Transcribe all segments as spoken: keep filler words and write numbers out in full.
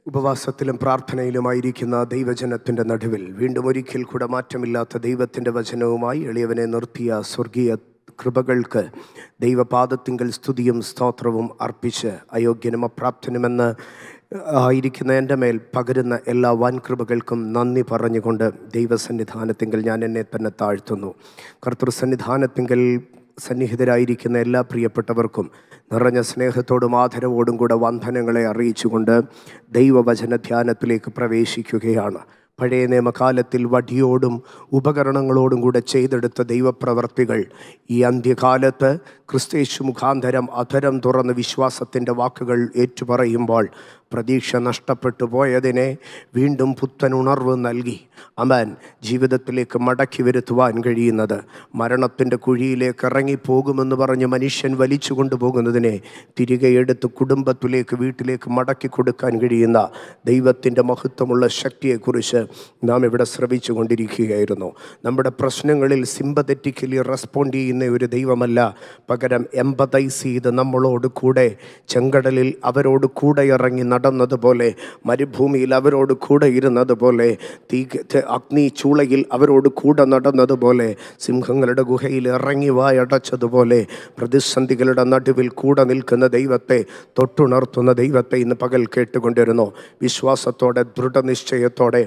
ഉപവാസത്തിലും പ്രാർത്ഥനയിലുമായിരിക്കുന്ന ദൈവജനത്തിൻ്റെ നടുവിൽ വീണ്ടും ഒരിക്കൽ കൂടെ മാറ്റമില്ലാത്ത ദൈവത്തിൻ്റെ വചനവുമായി എളിയവനെ നിർത്തിയ സ്വർഗീയ കൃപകൾക്ക് ദൈവപാദത്തിങ്കൽ സ്തുതിയും സ്തോത്രവും അർപ്പിച്ച് അയോഗ്യനും അപ്രാപ്തനുമെന്ന് ആയിരിക്കുന്ന എൻ്റെ മേൽ പകരുന്ന എല്ലാ വൻകൃപകൾക്കും നന്ദി പറഞ്ഞുകൊണ്ട് ദൈവസന്നിധാനത്തിങ്കൽ ഞാൻ എന്നെ തന്നെ താഴ്ത്തുന്നു. കർത്തൃസന്നിധാനത്തിങ്കൽ സന്നിഹിതരായിരിക്കുന്ന എല്ലാ പ്രിയപ്പെട്ടവർക്കും നിറഞ്ഞ സ്നേഹത്തോടും ആദരവോടും കൂടെ വന്ദനങ്ങളെ അറിയിച്ചുകൊണ്ട് ദൈവവചന ധ്യാനത്തിലേക്ക് പ്രവേശിക്കുകയാണ്. പഴയ നിയമകാലത്തിൽ വടിയോടും ഉപകരണങ്ങളോടും കൂടെ ചെയ്തെടുത്ത ദൈവപ്രവർത്തികൾ ഈ അന്ത്യകാലത്ത് ക്രിസ്തയേശു മുഖാന്തരം അധരം തുറന്ന് വിശ്വാസത്തിൻ്റെ വാക്കുകൾ ഏറ്റുപറയുമ്പോൾ പ്രതീക്ഷ നഷ്ടപ്പെട്ടു പോയതിനെ വീണ്ടും പുത്തൻ ഉണർവ് നൽകി അമേൻ ജീവിതത്തിലേക്ക് മടക്കി വരുത്തുവാൻ കഴിയുന്നത്, മരണത്തിൻ്റെ കുഴിയിലേക്ക് ഇറങ്ങിപ്പോകുമെന്ന് പറഞ്ഞ് മനുഷ്യൻ വലിച്ചു കൊണ്ടുപോകുന്നതിനെ തിരികെ എടുത്ത് കുടുംബത്തിലേക്ക് വീട്ടിലേക്ക് മടക്കി കൊടുക്കാൻ കഴിയുന്ന ദൈവത്തിൻ്റെ മഹത്വമുള്ള ശക്തിയെക്കുറിച്ച് നാം ഇവിടെ ശ്രവിച്ചു കൊണ്ടിരിക്കുകയായിരുന്നു. നമ്മുടെ പ്രശ്നങ്ങളിൽ സിമ്പതറ്റിക്കലി റെസ്പോണ്ട് ചെയ്യുന്ന ഒരു ദൈവമല്ല, പകരം എമ്പതൈസ് ചെയ്ത് നമ്മളോട് കൂടെ ചെങ്കടലിൽ അവരോട് കൂടെ ഇറങ്ങി നടന്നതുപോലെ, മരുഭൂമിയിൽ അവരോട് കൂടെ ഇരുന്നതുപോലെ, തീ അഗ്നി ചൂളയിൽ അവരോട് കൂടെ നടന്നതുപോലെ, സിംഹങ്ങളുടെ ഗുഹയിൽ ഇറങ്ങി വായടച്ചതുപോലെ, പ്രതിസന്ധികളുടെ നടുവിൽ കൂടെ നിൽക്കുന്ന ദൈവത്തെ, തൊട്ടുണർത്തുന്ന ദൈവത്തെ ഇന്ന് പകൽ കേട്ടുകൊണ്ടിരുന്നു. വിശ്വാസത്തോടെ ദൃഢനിശ്ചയത്തോടെ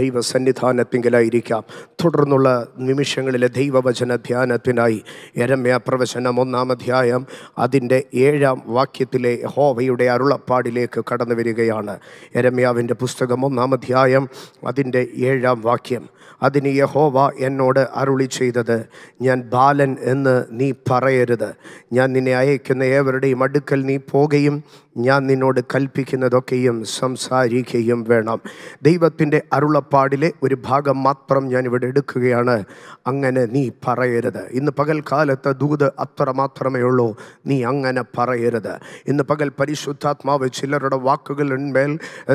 ദൈവസന്നിധാനത്തിങ്കലായിരിക്കാം. തുടർന്നുള്ള നിമിഷങ്ങളിലെ ദൈവവചന ധ്യാനത്തിനായി യെരമ്യാ പ്രവചനം ഒന്നാം അധ്യായം അതിൻ്റെ ഏഴാം വാക്യത്തിലെ യഹോവയുടെ അരുളപ്പാടിലേക്ക് കടന്നു വരികയാണ്. യെരമ്യാവിൻ്റെ പുസ്തകം ഒന്നാം അധ്യായം അതിൻ്റെ ഏഴാം വാക്യം. അതിന് യഹോവ എന്നോട് അരുളി ചെയ്തത്, ഞാൻ ബാലൻ എന്ന് നീ പറയരുത്. ഞാൻ നിന്നെ അയക്കുന്ന ഏവരുടെയും അടുക്കൽ നീ പോകുകയും ഞാൻ നിന്നോട് കൽപ്പിക്കുന്നതൊക്കെയും സംസാരിക്കുകയും വേണം. ദൈവത്തിൻ്റെ അരുളപ്പാടിലെ ഒരു ഭാഗം മാത്രം ഞാനിവിടെ എടുക്കുകയാണ്. അങ്ങനെ നീ പറയരുത്. ഇന്ന് പകൽക്കാലത്ത് ദൂത് അത്ര മാത്രമേ ഉള്ളൂ, നീ അങ്ങനെ പറയരുത്. ഇന്ന് പകൽ പരിശുദ്ധാത്മാവ് ചിലരുടെ വാക്കുകളിന്മേൽ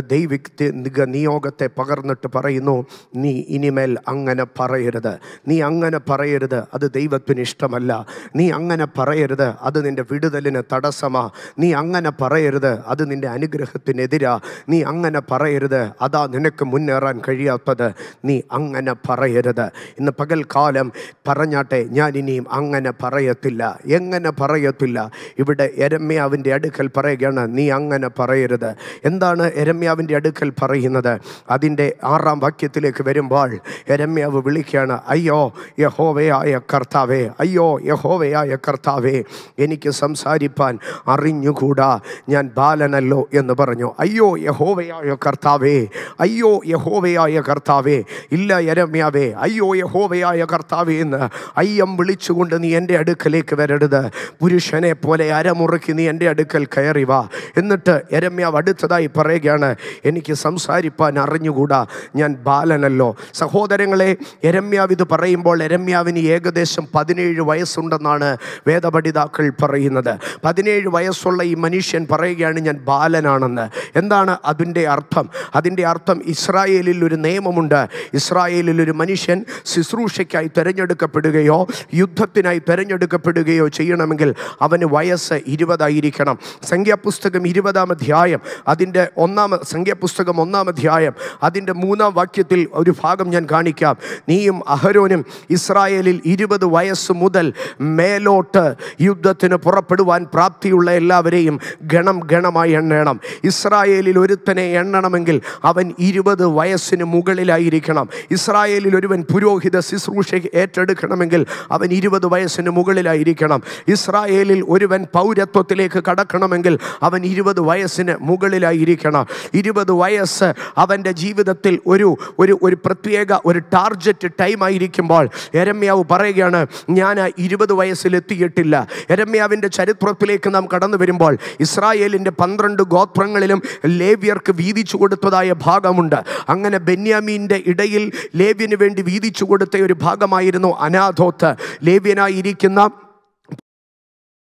ദൈവിക നിയോഗത്തെ പകർന്നിട്ട് പറയുന്നു, നീ ഇനിമേൽ അങ്ങനെ പറയരുത്. നീ അങ്ങനെ പറയരുത്, അത് ദൈവത്തിന് ഇഷ്ടമല്ല. നീ അങ്ങനെ പറയരുത്, അത് നിൻ്റെ വിടുതലിന് തടസ്സമാ. നീ അങ്ങനെ പറയരുത്, അത് നിൻ്റെ അനുഗ്രഹത്തിനെതിരാ. നീ അങ്ങനെ പറയരുത്, അതാ നിനക്ക് മുന്നേറാൻ കഴിയാത്തത്. നീ അങ്ങനെ പറയരുത്. ഇന്ന് പകൽക്കാലം പറഞ്ഞാട്ടെ, ഞാൻ ഇനിയും അങ്ങനെ പറയത്തില്ല. എങ്ങനെ പറയത്തില്ല? ഇവിടെ യെരമ്യാവിൻ്റെ അടുക്കൽ പറയുകയാണ്, നീ അങ്ങനെ പറയരുത്. എന്താണ് യെരമ്യാവിൻ്റെ അടുക്കൽ പറയുന്നത്? അതിൻ്റെ ആറാം വാക്യത്തിലേക്ക് വരുമ്പോൾ യെരമ്യാവ് വിളിക്കുകയാണ്, അയ്യോ യഹോവയായ കർത്താവേ, അയ്യോ യഹോവയായ കർത്താവേ, എനിക്ക് സംസാരിപ്പാൻ അറിഞ്ഞുകൂടാ, ഞാൻ ബാലനല്ലോ എന്ന് പറഞ്ഞു. അയ്യോ യഹോവയായ കർത്താവേ, അയ്യോ യഹോവയായ കർത്താവേ. ഇല്ല യെരമ്യാവേ, അയ്യോ യഹോവയായ കർത്താവേ എന്ന് അയ്യം വിളിച്ചുകൊണ്ട് നീ എൻ്റെ അടുക്കലേക്ക് വരരുത്. പുരുഷനെ പോലെ അരമുറുക്കി നീ എൻ്റെ അടുക്കൽ കയറി വാ. എന്നിട്ട് യെരമ്യാവ് അടുത്തതായി പറയുകയാണ്, എനിക്ക് സംസാരിപ്പാൻ അറിഞ്ഞുകൂടാ, ഞാൻ ബാലനല്ലോ. സഹോദരങ്ങളെ, യെരമ്യാവ് ഇത് പറയുമ്പോൾ യെരമ്യാവിന് ഏകദേശം പതിനേഴ് വയസ്സുണ്ടെന്നാണ് വേദപഠിതാക്കൾ പറയുന്നത്. പതിനേഴ് വയസ്സുള്ള ഈ മനുഷ്യൻ പറയുകയാണ്, ഞാൻ ബാലനാണെന്ന്. എന്താണ് അതിൻ്റെ അർത്ഥം? അതിൻ്റെ അർത്ഥം ഇസ്രായേലിൽ ഒരു നിയമമുണ്ട്. ഇസ്രായേലിൽ ഒരു മനുഷ്യൻ ശുശ്രൂഷയ്ക്കായി തിരഞ്ഞെടുക്കപ്പെടുകയോ യുദ്ധത്തിനായി തിരഞ്ഞെടുക്കപ്പെടുകയോ ചെയ്യണമെങ്കിൽ അവന് വയസ്സ് ഇരുപതായിരിക്കണം. സംഖ്യാപുസ്തകം ഇരുപതാം അധ്യായം അതിൻ്റെ ഒന്നാം സംഖ്യാപുസ്തകം ഒന്നാം അധ്യായം അതിൻ്റെ മൂന്നാം വാക്യത്തിൽ ഒരു ഭാഗം ഞാൻ കാണിക്കാം. നീയും അഹരോനും ഇസ്രായേലിൽ ഇരുപത് വയസ്സ് മുതൽ മേലോട്ട് യുദ്ധത്തിന് പുറപ്പെടുവാൻ പ്രാപ്തിയുള്ള എല്ലാവരെയും ഗണം ഗണമായി എണ്ണണം. ഇസ്രായേലിൽ ഒരുത്തനെ എണ്ണണമെങ്കിൽ അവൻ ഇരുപത് വയസ്സിന് മുകളിലായിരിക്കണം. ഇസ്രായേലിൽ ഒരുവൻ പുരോഹിത ശുശ്രൂഷ ഏറ്റെടുക്കണമെങ്കിൽ അവൻ ഇരുപത് വയസ്സിന് മുകളിലായിരിക്കണം. ഇസ്രായേലിൽ ഒരുവൻ പൗരത്വത്തിലേക്ക് കടക്കണമെങ്കിൽ അവൻ ഇരുപത് വയസ്സിന് മുകളിലായിരിക്കണം. ഇരുപത് വയസ്സ് അവൻ്റെ ജീവിതത്തിൽ ഒരു ഒരു ഒരു പ്രത്യേക ഒരു ടാർജറ്റ് ടൈം ആയിരിക്കുമ്പോൾ യെരമ്യാവ് പറയുകയാണ്, ഞാൻ ഇരുപത് വയസ്സിലെത്തിയിട്ടില്ല. യെരമ്യാവിൻ്റെ ചരിത്രത്തിലേക്ക് നാം കടന്നു വരുമ്പോൾ ഇസ്രായേലിൻ്റെ പന്ത്രണ്ട് ഗോത്രങ്ങളിലും ലേവ്യർക്ക് വീതിച്ചു കൊടുത്തതായ ഭാഗമുണ്ട്. അങ്ങനെ ബെന്യാമീൻ്റെ ഇടയിൽ ലേവ്യന് വേണ്ടി വീതിച്ചു കൊടുത്ത ഒരു ഭാഗമായിരുന്നു അനാഥോത്ത്. ലേവ്യനായിരിക്കുന്ന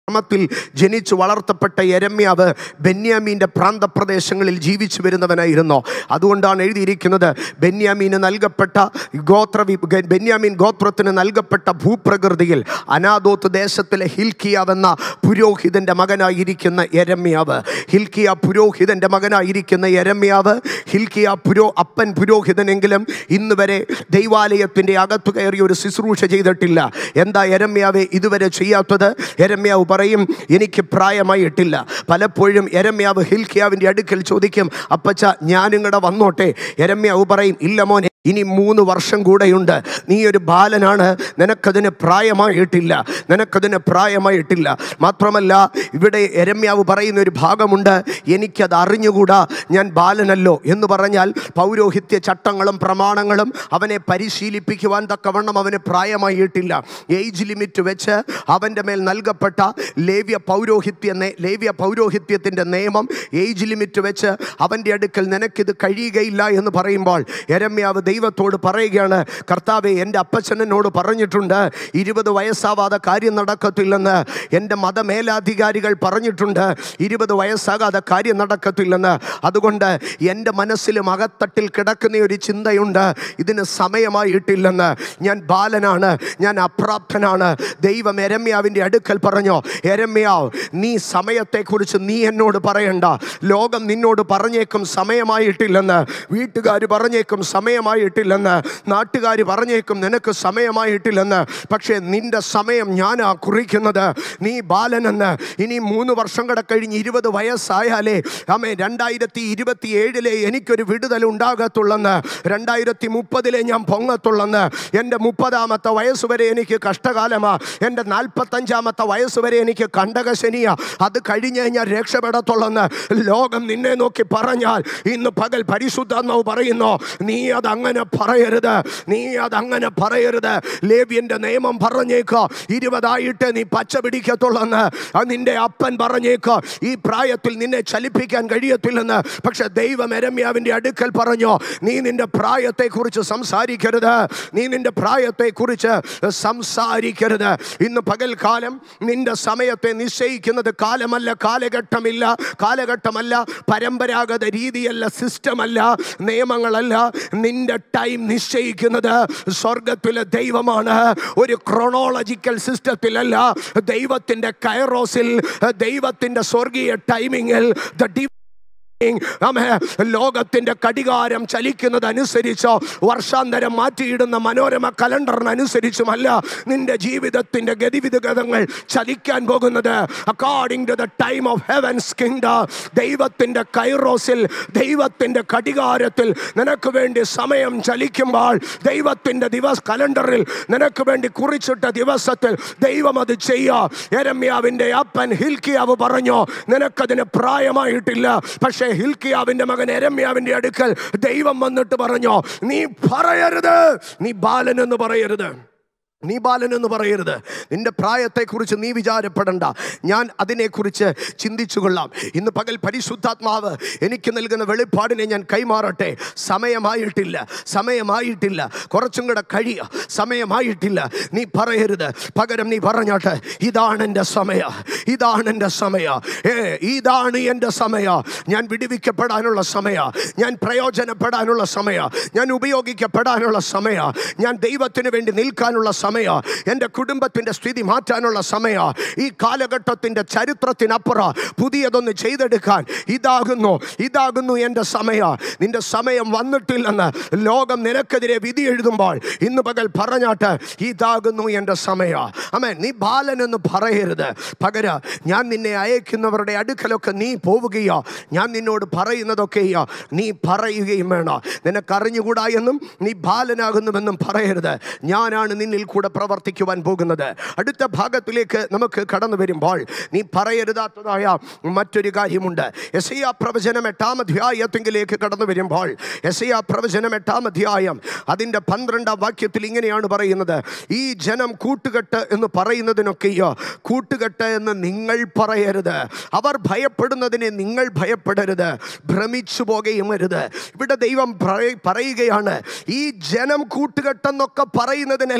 ത്തിൽ ജനിച്ചു വളർത്തപ്പെട്ട യെരമ്യാവ് ബെന്യാമീൻ്റെ പ്രാന്തപ്രദേശങ്ങളിൽ ജീവിച്ചു വരുന്നവനായിരുന്നു. അതുകൊണ്ടാണ് എഴുതിയിരിക്കുന്നത്, ബെന്യാമീന് നൽകപ്പെട്ട ഗോത്ര ബെന്യാമീൻ ഗോത്രത്തിന് നൽകപ്പെട്ട ഭൂപ്രകൃതിയിൽ അനാദോത്ത് ദേശത്തിലെ ഹിൽക്കിയാവെന്ന പുരോഹിതൻ്റെ മകനായിരിക്കുന്ന യെരമ്യാവ്, ഹിൽക്കിയ പുരോഹിതൻ്റെ മകനായിരിക്കുന്ന യെരമ്യാവ്, ഹിൽക്കിയ പുരോ അപ്പൻ പുരോഹിതനെങ്കിലും ഇന്ന് വരെ ദൈവാലയത്തിൻ്റെ അകത്തു കയറി ഒരു ശുശ്രൂഷ ചെയ്തിട്ടില്ല. എന്താ യെരമ്യാവെ ഇതുവരെ ചെയ്യാത്തത്? യെരമ്യാവ് പറയും, എനിക്ക് പ്രായമായിട്ടില്ല. പലപ്പോഴും യെരമ്യാവ് ഹിൽക്കിയാവിൻ്റെ അടുക്കൽ ചോദിക്കും, അപ്പച്ച ഞാനിങ്ങടെ വന്നോട്ടെ? യെരമ്യാവ് പറയും, ഇല്ല മോനെ, ഇനി മൂന്ന് വർഷം കൂടെയുണ്ട്. നീ ഒരു ബാലനാണ്, നിനക്കതിന് പ്രായമായിട്ടില്ല, നിനക്കതിന് പ്രായമായിട്ടില്ല. മാത്രമല്ല ഇവിടെ യെരമ്യാവ് പറയുന്ന ഒരു ഭാഗമുണ്ട്, എനിക്കത് അറിഞ്ഞുകൂടാ, ഞാൻ ബാലനല്ലോ എന്ന് പറഞ്ഞാൽ പൗരോഹിത്യ ചട്ടങ്ങളും പ്രമാണങ്ങളും അവനെ പരിശീലിപ്പിക്കുവാൻ തക്കവണ്ണം അവന് പ്രായമായിട്ടില്ല. ഏജ് ലിമിറ്റ് വെച്ച് അവൻ്റെ മേൽ നൽകപ്പെട്ട ലേവ്യ പൗരോഹിത്യ ലേവ്യ പൗരോഹിത്യത്തിൻ്റെ നിയമം ഏജ് ലിമിറ്റ് വെച്ച് അവൻ്റെ അടുക്കൽ നിനക്കിത് കഴിയുകയില്ല എന്ന് പറയുമ്പോൾ യെരമ്യാവ് ദൈവത്തോട് പറയുകയാണ്, കർത്താവേ, എൻ്റെ അപ്പച്ചനോട് പറഞ്ഞിട്ടുണ്ട് ഇരുപത് വയസ്സാവാതെ കാര്യം നടക്കത്തില്ലെന്ന്. എൻ്റെ മതമേലാധികാരികൾ പറഞ്ഞിട്ടുണ്ട് ഇരുപത് വയസ്സാകാതെ കാര്യം നടക്കത്തില്ലെന്ന്. അതുകൊണ്ട് എൻ്റെ മനസ്സിലും അകത്തട്ടിൽ കിടക്കുന്ന ഒരു ചിന്തയുണ്ട്, ഇതിന് സമയമായിട്ടില്ലെന്ന്. ഞാൻ ബാലനാണ്, ഞാൻ അപ്രാപ്തനാണ്. ദൈവം യെരമ്യാവിൻ്റെ അടുക്കൽ പറഞ്ഞോ, യെരമ്യാവ്, നീ സമയത്തെക്കുറിച്ച് നീ എന്നോട് പറയണ്ട. ലോകം നിന്നോട് പറഞ്ഞേക്കും സമയമായിട്ടില്ലെന്ന്, വീട്ടുകാർ പറഞ്ഞേക്കും സമയമായിട്ടില്ലെന്ന്, നാട്ടുകാർ പറഞ്ഞേക്കും നിനക്ക് സമയമായിട്ടില്ലെന്ന്. പക്ഷേ നിന്റെ സമയം ഞാനാ കുറിക്കുന്നത്. നീ ബാലനെന്ന്. ഇനി മൂന്ന് വർഷം കൂടെ കഴിഞ്ഞ് ഇരുപത് വയസ്സായാലേ അമ്മേ രണ്ടായിരത്തി ഇരുപത്തി ഏഴിലെ എനിക്കൊരു വിടുതൽ ഉണ്ടാകത്തുള്ളെന്ന്, രണ്ടായിരത്തി മുപ്പതിലെ ഞാൻ പൊങ്ങത്തുള്ളെന്ന്. എൻ്റെ മുപ്പതാമത്തെ വയസ്സ് വരെ എനിക്ക് കഷ്ടകാലമാ, എൻ്റെ നാൽപ്പത്തഞ്ചാമത്തെ വയസ്സ് വരെ എനിക്ക് കണ്ടകശനിയാ, അത് കഴിഞ്ഞ് കഴിഞ്ഞാൽ രക്ഷപ്പെടത്തുള്ളെന്ന് ലോകം നിന്നെ നോക്കി പറഞ്ഞാൽ ഇന്ന് പകൽ പരിശുദ്ധാത്മാവ് പറയുന്നു, നീ അതങ്ങനെ പറയരുത്, നീ അതങ്ങനെ പറയരുത്. ലേവ്യന്റെ നിയമം പറഞ്ഞേക്കോ ഇരുപതായിട്ട് നീ പച്ച പിടിക്കത്തുള്ളെന്ന്. നിന്റെ അപ്പൻ പറഞ്ഞേക്കോ ഈ പ്രായത്തിൽ നിന്നെ ചലിപ്പിക്കാൻ കഴിയത്തില്ലെന്ന്. പക്ഷെ ദൈവം യെരമ്യാവിൻ്റെ അടുക്കൽ പറഞ്ഞോ, നീ നിന്റെ പ്രായത്തെക്കുറിച്ച് സംസാരിക്കരുത്, നീ നിന്റെ പ്രായത്തെക്കുറിച്ച് സംസാരിക്കരുത്. ഇന്ന് പകൽക്കാലം നിന്റെ സമയത്തെ നിശ്ചയിക്കുന്നത് കാലമല്ല, കാലഘട്ടമില്ല, കാലഘട്ടമല്ല, പരമ്പരാഗത രീതിയല്ല, സിസ്റ്റമല്ല, നിയമങ്ങളല്ല. നിന്റെ ടൈം നിശ്ചയിക്കുന്നത് സ്വർഗത്തിലെ ദൈവമാണ്. ഒരു ക്രോണോളജിക്കൽ സിസ്റ്റത്തിലല്ല, ദൈവത്തിന്റെ കൈറോസിൽ, ദൈവത്തിന്റെ സ്വർഗീയ ടൈമിങ്ങിൽ ലോകത്തിന്റെ കടികാരം ചലിക്കുന്നതനുസരിച്ചോ വർഷാന്തരം മാറ്റിയിടുന്ന മനോരമ കലണ്ടറിനനുസരിച്ചുമല്ല നിന്റെ ജീവിതത്തിന്റെ ഗതിവിധിഗതങ്ങൾ ചലിക്കാൻ പോകുന്നത്. According to the time of heavens kingdom, ദൈവത്തിന്റെ കൈറോസിൽ, ദൈവത്തിന്റെ കടികാരത്തിൽ നിനക്ക് വേണ്ടി സമയം ചലിക്കുമ്പോൾ, ദൈവത്തിന്റെ ദിവസ കലണ്ടറിൽ നിനക്ക് വേണ്ടി കുറിച്ചിട്ട ദിവസത്തിൽ ദൈവം അത് ചെയ്യാ. യെരമ്യാവിന്റെ അപ്പൻ ഹിൽക്കിയാവ് പറഞ്ഞു, നിനക്കതിന് പ്രായമായിട്ടില്ല. പക്ഷേ ഹിൽക്കിയാവിന്റെ മകൻ യെരമ്യാവിന്റെ അടുക്കൽ ദൈവം വന്നിട്ട് പറഞ്ഞു, നീ പറയരുത്, നീ ബാലനെന്ന് പറയരുത്, നീ ബാലനെന്ന് പറയരുത്. നിന്റെ പ്രായത്തെക്കുറിച്ച് നീ വിചാരപ്പെടണ്ട, ഞാൻ അതിനെക്കുറിച്ച് ചിന്തിച്ചു കൊള്ളാം. ഇന്ന് പകൽ പരിശുദ്ധാത്മാവ് എനിക്ക് നൽകുന്ന വെളിപ്പാടിനെ ഞാൻ കൈമാറട്ടെ. സമയമായിട്ടില്ല, സമയമായിട്ടില്ല, കുറച്ചും കൂടെ കഴിയ, സമയമായിട്ടില്ല. നീ പറയരുത്, പകരം നീ പറഞ്ഞോട്ടെ, ഇതാണ് എൻ്റെ സമയ, ഇതാണ് എൻ്റെ സമയ, ഏ ഇതാണ് എൻ്റെ സമയ. ഞാൻ വിടുവിക്കപ്പെടാനുള്ള സമയ, ഞാൻ പ്രയോജനപ്പെടാനുള്ള സമയ, ഞാൻ ഉപയോഗിക്കപ്പെടാനുള്ള സമയ, ഞാൻ ദൈവത്തിന് വേണ്ടി നിൽക്കാനുള്ള സമയ, എൻ്റെ കുടുംബത്തിൻ്റെ സ്ഥിതി മാറ്റാനുള്ള സമയ. ഈ കാലഘട്ടത്തിൻ്റെ ചരിത്രത്തിനപ്പുറം പുതിയതൊന്ന് ചെയ്തെടുക്കാൻ ഇതാകുന്നു, ഇതാകുന്നു എൻ്റെ സമയ. നിന്റെ സമയം വന്നിട്ടില്ലെന്ന് ലോകം നിനക്കെതിരെ വിധി എഴുതുമ്പോൾ ഇന്ന് പകൽ പറഞ്ഞാട്ട്, ഇതാകുന്നു എൻ്റെ സമയ. ആമേൻ. നീ ബാലനെന്ന് പറയരുത്. പകരം ഞാൻ നിന്നെ അയക്കുന്നവരുടെ അടുക്കലൊക്കെ നീ പോവുകയോ, ഞാൻ നിന്നോട് പറയുന്നതൊക്കെയോ നീ പറയുകയും വേണം. നിനക്കറിഞ്ഞുകൂടാ എന്നും നീ ബാലനാകുന്നുവെന്നും പറയരുത്. ഞാനാണ് നിന്നിൽ കൂടെ പ്രവർത്തിക്കുവാൻ പോകുന്നത്. അടുത്ത ഭാഗത്തിലേക്ക് നമുക്ക് കടന്നു വരുമ്പോൾ നീ പറയരുതാത്തതായ മറ്റൊരു കാര്യമുണ്ട്. യെശയ്യാ പ്രവചനം എട്ടാം അധ്യായത്തിലേക്ക് കടന്നു വരുമ്പോൾ, യെശയ്യാ പ്രവചനം എട്ടാം അധ്യായം അതിൻ്റെ പന്ത്രണ്ടാം വാക്യത്തിൽ ഇങ്ങനെയാണ് പറയുന്നത്, ഈ ജനം കൂട്ടുകെട്ട് എന്ന് പറയുന്നതിനൊക്കെയോ കൂട്ടുകെട്ട് എന്ന് നിങ്ങൾ പറയരുത്. അവർ ഭയപ്പെടുന്നതിനെ നിങ്ങൾ ഭയപ്പെടരുത്, ഭ്രമിച്ചു പോകുകയും അരുത്. ഇവിടെ ദൈവം പറയുകയാണ്, ഈ ജനം കൂട്ടുകെട്ടെന്നൊക്കെ പറയുന്നതിനെല്ലാം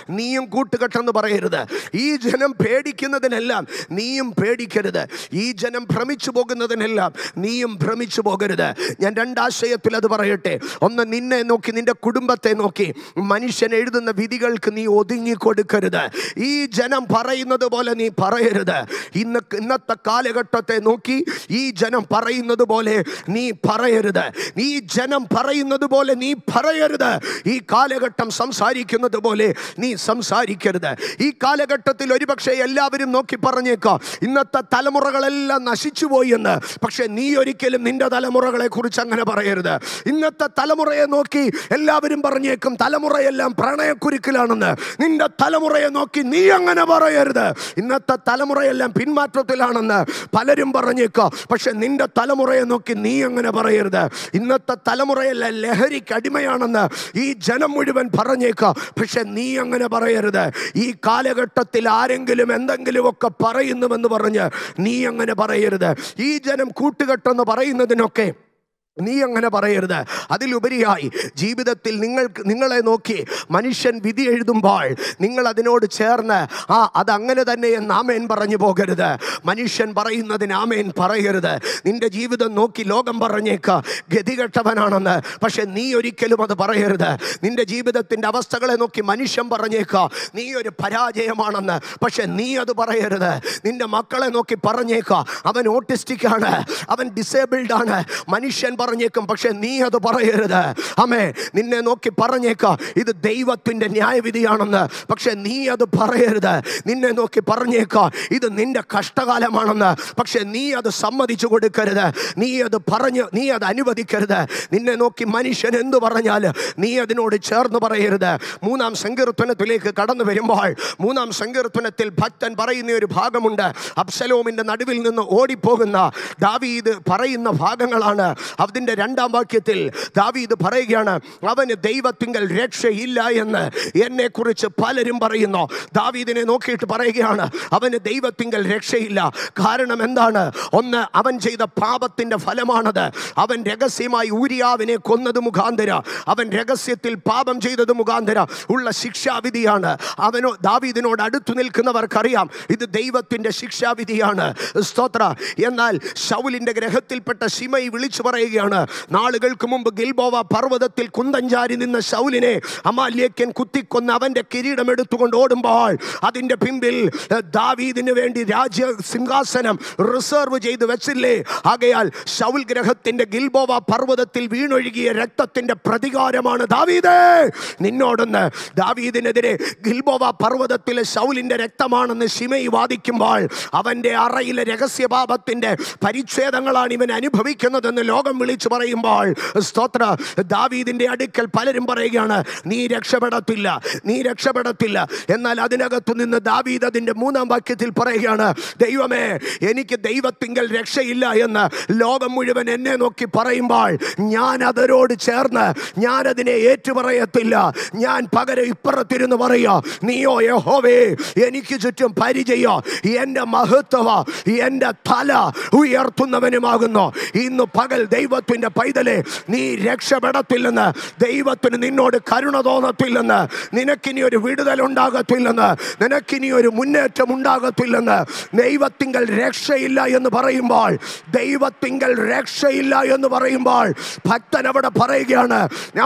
നീയും കൂട്ടുകെട്ടെന്ന് പറയരുത്. ഈ ജനം പേടിക്കുന്നതിനെല്ലാം നീയും പേടിക്കരുത്. ഈ ജനം ഭ്രമിച്ചു പോകുന്നതിനെല്ലാം നീയും ഭ്രമിച്ചു പോകരുത്. ഞാൻ രണ്ടാശയത്തിൽ അത് പറയട്ടെ. ഒന്ന്, നിന്നെ നോക്കി, നിന്റെ കുടുംബത്തെ നോക്കി മനുഷ്യൻ എഴുതുന്ന വിധികൾക്ക് നീ ഒതുങ്ങിക്കൊടുക്കരുത്. ഈ ജനം പറയുന്നത് പോലെ നീ പറയരുത്. ഇന്ന് ഇന്നത്തെ കാലഘട്ടത്തെ നോക്കി ഈ ജനം പറയുന്നത് പോലെ നീ പറയരുത്. ഈ ജനം പറയുന്നത് പോലെ നീ പറയരുത്. ഈ കാലഘട്ടം സംസാരിക്കുന്നത് പോലെ നീ സംസാരിക്കരുത്. ഈ കാലഘട്ടത്തിൽ ഒരുപക്ഷെ എല്ലാവരും നോക്കി പറഞ്ഞേക്കാം, ഇന്നത്തെ തലമുറകളെല്ലാം നശിച്ചു പോയി എന്ന്. പക്ഷെ നീ ഒരിക്കലും നിന്റെ തലമുറകളെ കുറിച്ച് അങ്ങനെ പറയരുത്. ഇന്നത്തെ തലമുറയെ നോക്കി എല്ലാവരും പറഞ്ഞേക്കും, തലമുറയെല്ലാം പ്രണയക്കുരുക്കിലാണെന്ന്. നിന്റെ തലമുറയെ നോക്കി നീ അങ്ങനെ പറയരുത്. ഇന്നത്തെ തലമുറയെല്ലാം പിന്മാറ്റത്തിലാണെന്ന് പലരും പറഞ്ഞേക്കാം. പക്ഷെ നിന്റെ തലമുറയെ നോക്കി നീ അങ്ങനെ പറയരുത്. ഇന്നത്തെ തലമുറയെല്ലാം ലഹരിക്ക് അടിമയാണെന്ന് ഈ ജനം മുഴുവൻ പറഞ്ഞേക്കാം. പക്ഷെ നീ അങ്ങനെ പറയരുത്. ഈ കാലഘട്ടത്തിൽ ആരെങ്കിലും എന്തെങ്കിലുമൊക്കെ പറയുന്നുവെന്ന് പറഞ്ഞ് നീ അങ്ങനെ പറയരുത്. ഈ ജനം കൂട്ടുകെട്ടെന്ന് പറയുന്നതിനൊക്കെ നീ അങ്ങനെ പറയരുത്. അതിലുപരിയായി ജീവിതത്തിൽ നിങ്ങൾക്ക് നിങ്ങളെ നോക്കി മനുഷ്യൻ വിധി എഴുതുമ്പോൾ നിങ്ങൾ അതിനോട് ചേർന്ന് ആ അതങ്ങനെ തന്നെ എന്ന് ആമേൻ പറഞ്ഞു പോകരുത്. മനുഷ്യൻ പറയുന്നതിന് ആമേൻ പറയരുത്. നിന്റെ ജീവിതം നോക്കി ലോകം പറഞ്ഞേക്കാം ഗതികെട്ടവനാണെന്ന്. പക്ഷെ നീ ഒരിക്കലും അത് പറയരുത്. നിന്റെ ജീവിതത്തിൻ്റെ അവസ്ഥകളെ നോക്കി മനുഷ്യൻ പറഞ്ഞേക്കാം നീ ഒരു പരാജയമാണെന്ന്. പക്ഷെ നീ അത് പറയരുത്. നിന്റെ മക്കളെ നോക്കി പറഞ്ഞേക്കാം അവൻ ഓട്ടിസ്റ്റിക് ആണ്, അവൻ ഡിസേബിൾഡ് ആണ്, മനുഷ്യൻ പറഞ്ഞേക്കും. പക്ഷെ നീ അത് പറയരുത്. ആമേ, നിന്നെ നോക്കി പറഞ്ഞേക്കാം ഇത് ദൈവത്തിന്റെ ന്യായവിധിയാണെന്ന്. പക്ഷെ നീ അത് പറയരുത്. നിന്നെ നോക്കി പറഞ്ഞേക്കാം ഇത് നിന്റെ കഷ്ടകാലമാണെന്ന്. പക്ഷെ നീ അത് സമ്മതിച്ചു കൊടുക്കരുത്. നീ അത് പറഞ്ഞ് നീ അത് അനുവദിക്കരുത്. നിന്നെ നോക്കി മനുഷ്യൻ എന്തു പറഞ്ഞാൽ നീ അതിനോട് ചേർന്ന് പറയരുത്. മൂന്നാം സങ്കീർത്തനത്തിലേക്ക് കടന്നു വരുമ്പോൾ മൂന്നാം സങ്കീർത്തനത്തിൽ ഭക്തൻ പറയുന്ന ഒരു ഭാഗമുണ്ട്. അബ്സലോമിന്റെ നടുവിൽ നിന്ന് ഓടിപ്പോകുന്ന ദാവീദ് പറയുന്ന ഭാഗങ്ങളാണ്. അതിന്റെ രണ്ടാം വാക്യത്തിൽ ദാവീദ് പറയുകയാണ്, അവന് ദൈവത്തിങ്കൽ രക്ഷയില്ല എന്ന് എന്നെ കുറിച്ച് പലരും പറയുന്നു. ദാവീദിനെ നോക്കിയിട്ട് പറയുകയാണ് അവന് ദൈവത്തിങ്കൽ രക്ഷയില്ല. കാരണം എന്താണ്? ഒന്ന്, അവൻ ചെയ്ത പാപത്തിന്റെ ഫലമാണത്. അവൻ രഹസ്യമായി ഊരിയാവിനെ കൊന്നത് മുഖാന്തര, അവൻ രഹസ്യത്തിൽ പാപം ചെയ്തത് മുഖാന്തര ഉള്ള ശിക്ഷാവിധിയാണ്. അവനോ ദാവീദിനോട് അടുത്തു നിൽക്കുന്നവർക്കറിയാം ഇത് ദൈവത്തിന്റെ ശിക്ഷാവിധിയാണ്. സ്തോത്ര. എന്നാൽ ശൗലിന്റെ ഗ്രഹത്തിൽപ്പെട്ട ശിമൈ വിളിച്ചു പറയുകയാണ്, നാളുകൾക്ക് മുമ്പ് ഗിൽബോവ പർവ്വതത്തിൽ കുന്തഞ്ചാരി നിന്ന ശൗലിനെ അമാലേക്യൻ കുത്തിക്കൊന്ന് അവന്റെ കിരീടം എടുത്തുകൊണ്ട് ഓടുമ്പോൾ അതിന്റെ പിമ്പിൽ ദാവീദിന് വേണ്ടി രാജ്യ സിംഹാസനം റിസർവ് ചെയ്ത് വെച്ചില്ലേ? ആകയാൽ ശൗൽ ഗ്രഹത്തിന്റെ ഗിൽബോവ പർവ്വതത്തിൽ വീണൊഴുകിയ രക്തത്തിന്റെ പ്രതികാരമാണ് ദാവീദേ നിന്നോടൊന്ന്. ദാവീദിനെതിരെ ഗിൽബോവ പർവ്വതത്തിലെ ശൗലിന്റെ രക്തമാണെന്ന് ശിമൈ വാദിക്കുമ്പോൾ അവന്റെ അറയിലെ രഹസ്യപാപത്തിന്റെ പരിച്ഛേദങ്ങളാണ് ഇവൻ അനുഭവിക്കുന്നതെന്ന് ലോകം വിളിച്ചു പറയുമ്പോൾ, സ്തോത്ര, ദാവീദിന്റെ അടുക്കൽ പലരും പറയുകയാണ് നീ രക്ഷപ്പെടത്തില്ല, നീ രക്ഷപ്പെടത്തില്ല. എന്നാൽ അതിനകത്തു നിന്ന് ദാവീദ് അതിന്റെ മൂന്നാം വാക്യത്തിൽ പറയുകയാണ്, ദൈവമേ എനിക്ക് ദൈവത്തിങ്കൽ രക്ഷയില്ല എന്ന് ലോകം മുഴുവൻ എന്നെ നോക്കി പറയുമ്പോൾ ഞാൻ അതരോട് ചേർന്ന് ഞാൻ അതിനെ ഏറ്റുപറയത്തില്ല. ഞാൻ പകരം ഇപ്പുറത്തിരുന്ന് പറയാ, നീയോ യഹോവേ എനിക്ക് ചുറ്റും പരിചയോ, എന്റെ മഹത്വ എന്റെ തല ഉയർത്തുന്നവനുമാകുന്നു. ഇന്ന് പകൽ ദൈവത്തിന്റെ പൈതലെ നീ രക്ഷപ്പെടത്തില്ലെന്ന്, ദൈവത്തിന് നിന്നോട് കരുണ തോന്നത്തില്ലെന്ന്, നിനക്കിനി ഒരു വിടുതൽ ഉണ്ടാകത്തില്ലെന്ന്, നിനക്കിനി ഒരു മുന്നേറ്റം ഉണ്ടാകത്തില്ലെന്ന്, ദൈവത്തിങ്കൽ രക്ഷയില്ല എന്ന് പറയുമ്പോൾ ദൈവത്തിങ്കൽ രക്ഷയില്ല എന്ന് പറയുമ്പോൾ ഭക്തൻ അവിടെ പറയുകയാണ്,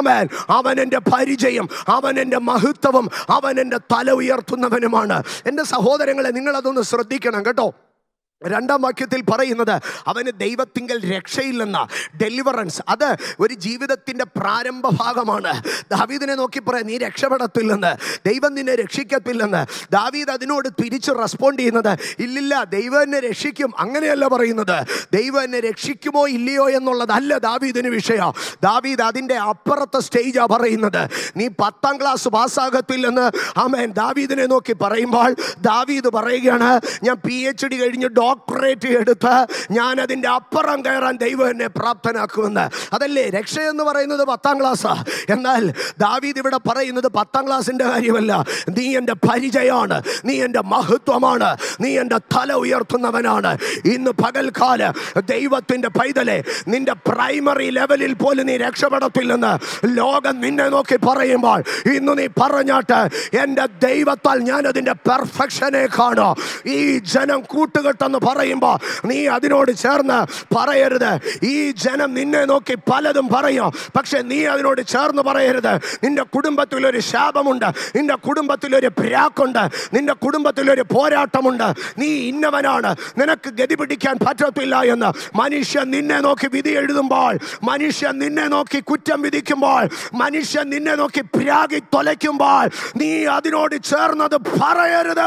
അവൻ എൻ്റെ പരിചയം, അവൻ എൻ്റെ മഹത്വവും, അവൻ എൻ്റെ തല ഉയർത്തുന്നവനുമാണ്. എൻ്റെ സഹോദരങ്ങളെ, നിങ്ങളതൊന്ന് ശ്രദ്ധിക്കണം കേട്ടോ. രണ്ടാം വാക്യത്തിൽ പറയുന്നത് അവന് ദൈവത്തിങ്കൽ രക്ഷയില്ലെന്ന ഡെലിവറൻസ്, അത് ഒരു ജീവിതത്തിൻ്റെ പ്രാരംഭ ഭാഗമാണ്. ദാവീദിനെ നോക്കി പറയാം നീ രക്ഷപ്പെടത്തില്ലെന്ന്, ദൈവം നിന്നെ രക്ഷിക്കത്തില്ലെന്ന്. ദാവീദ് അതിനോട് തിരിച്ച് റെസ്പോണ്ട് ചെയ്യുന്നത് ഇല്ലില്ല, ദൈവം എന്നെ രക്ഷിക്കും, അങ്ങനെയല്ല പറയുന്നത്. ദൈവം എന്നെ രക്ഷിക്കുമോ ഇല്ലയോ എന്നുള്ളതല്ല ദാവീദിന് വിഷയം. ദാവീദ് അതിൻ്റെ അപ്പുറത്തെ സ്റ്റേജാ പറയുന്നത്. നീ പത്താം ക്ലാസ് പാസ്സാകത്തില്ലെന്ന് ആമേൻ ദാവീദിനെ നോക്കി പറയുമ്പോൾ ദാവീദ് പറയുകയാണ്, ഞാൻ പി എച്ച് ഡി കഴിഞ്ഞ് ഡോക്ടറേറ്റ് എടുത്ത് ഞാൻ അതിൻ്റെ അപ്പുറം കയറാൻ ദൈവം എന്നെ പ്രാപ്തനാക്കുമെന്ന്. അതല്ലേ രക്ഷയെന്ന് പറയുന്നത് പത്താം ക്ലാസ്സാ. എന്നാൽ ദാവീദ് ഇവിടെ പറയുന്നത് പത്താം ക്ലാസ്സിൻ്റെ കാര്യമല്ല. നീ എൻ്റെ പരിചയമാണ്, നീ എൻ്റെ മഹത്വമാണ്, നീ എൻ്റെ തല ഉയർത്തുന്നവനാണ്. ഇന്ന് പകൽക്കാല ദൈവത്തിൻ്റെ പൈതലെ, നിന്റെ പ്രൈമറി ലെവലിൽ പോലും നീ രക്ഷപ്പെടത്തില്ലെന്ന് ലോകം നിന്നെ നോക്കി പറയുമ്പോൾ ഇന്ന് നീ പറഞ്ഞാട്ട് എൻ്റെ ദൈവത്താൽ ഞാൻ അതിൻ്റെ പെർഫെക്ഷനെ കാണും. ഈ ജനം കൂട്ടുകെട്ടെന്ന് പറയുമ്പോൾ നീ അതിനോട് ചേർന്ന് പറയരുത്. ഈ ജനം നിന്നെ നോക്കി പലതും പറയും, പക്ഷെ നീ അതിനോട് ചേർന്ന് പറയരുത്. നിന്റെ കുടുംബത്തിലൊരു ശാപമുണ്ട്, നിന്റെ കുടുംബത്തിലൊരു പ്രാക്കുണ്ട്, നിന്റെ കുടുംബത്തിലൊരു പോരാട്ടമുണ്ട്. നീ ഇന്നവനാണ്, നിനക്ക് ഗതി പിടിക്കാൻ പറ്റത്തില്ല എന്ന് മനുഷ്യൻ നിന്നെ നോക്കി വിധി എഴുതുമ്പോൾ, മനുഷ്യൻ നിന്നെ നോക്കി കുറ്റം വിധിക്കുമ്പോൾ, മനുഷ്യൻ നിന്നെ നോക്കി പ്രാഗി തൊലയ്ക്കുമ്പോൾ നീ അതിനോട് ചേർന്നത് പറയരുത്.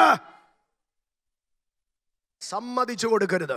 സമ്മതിച്ചു കൊടുക്കരുത്,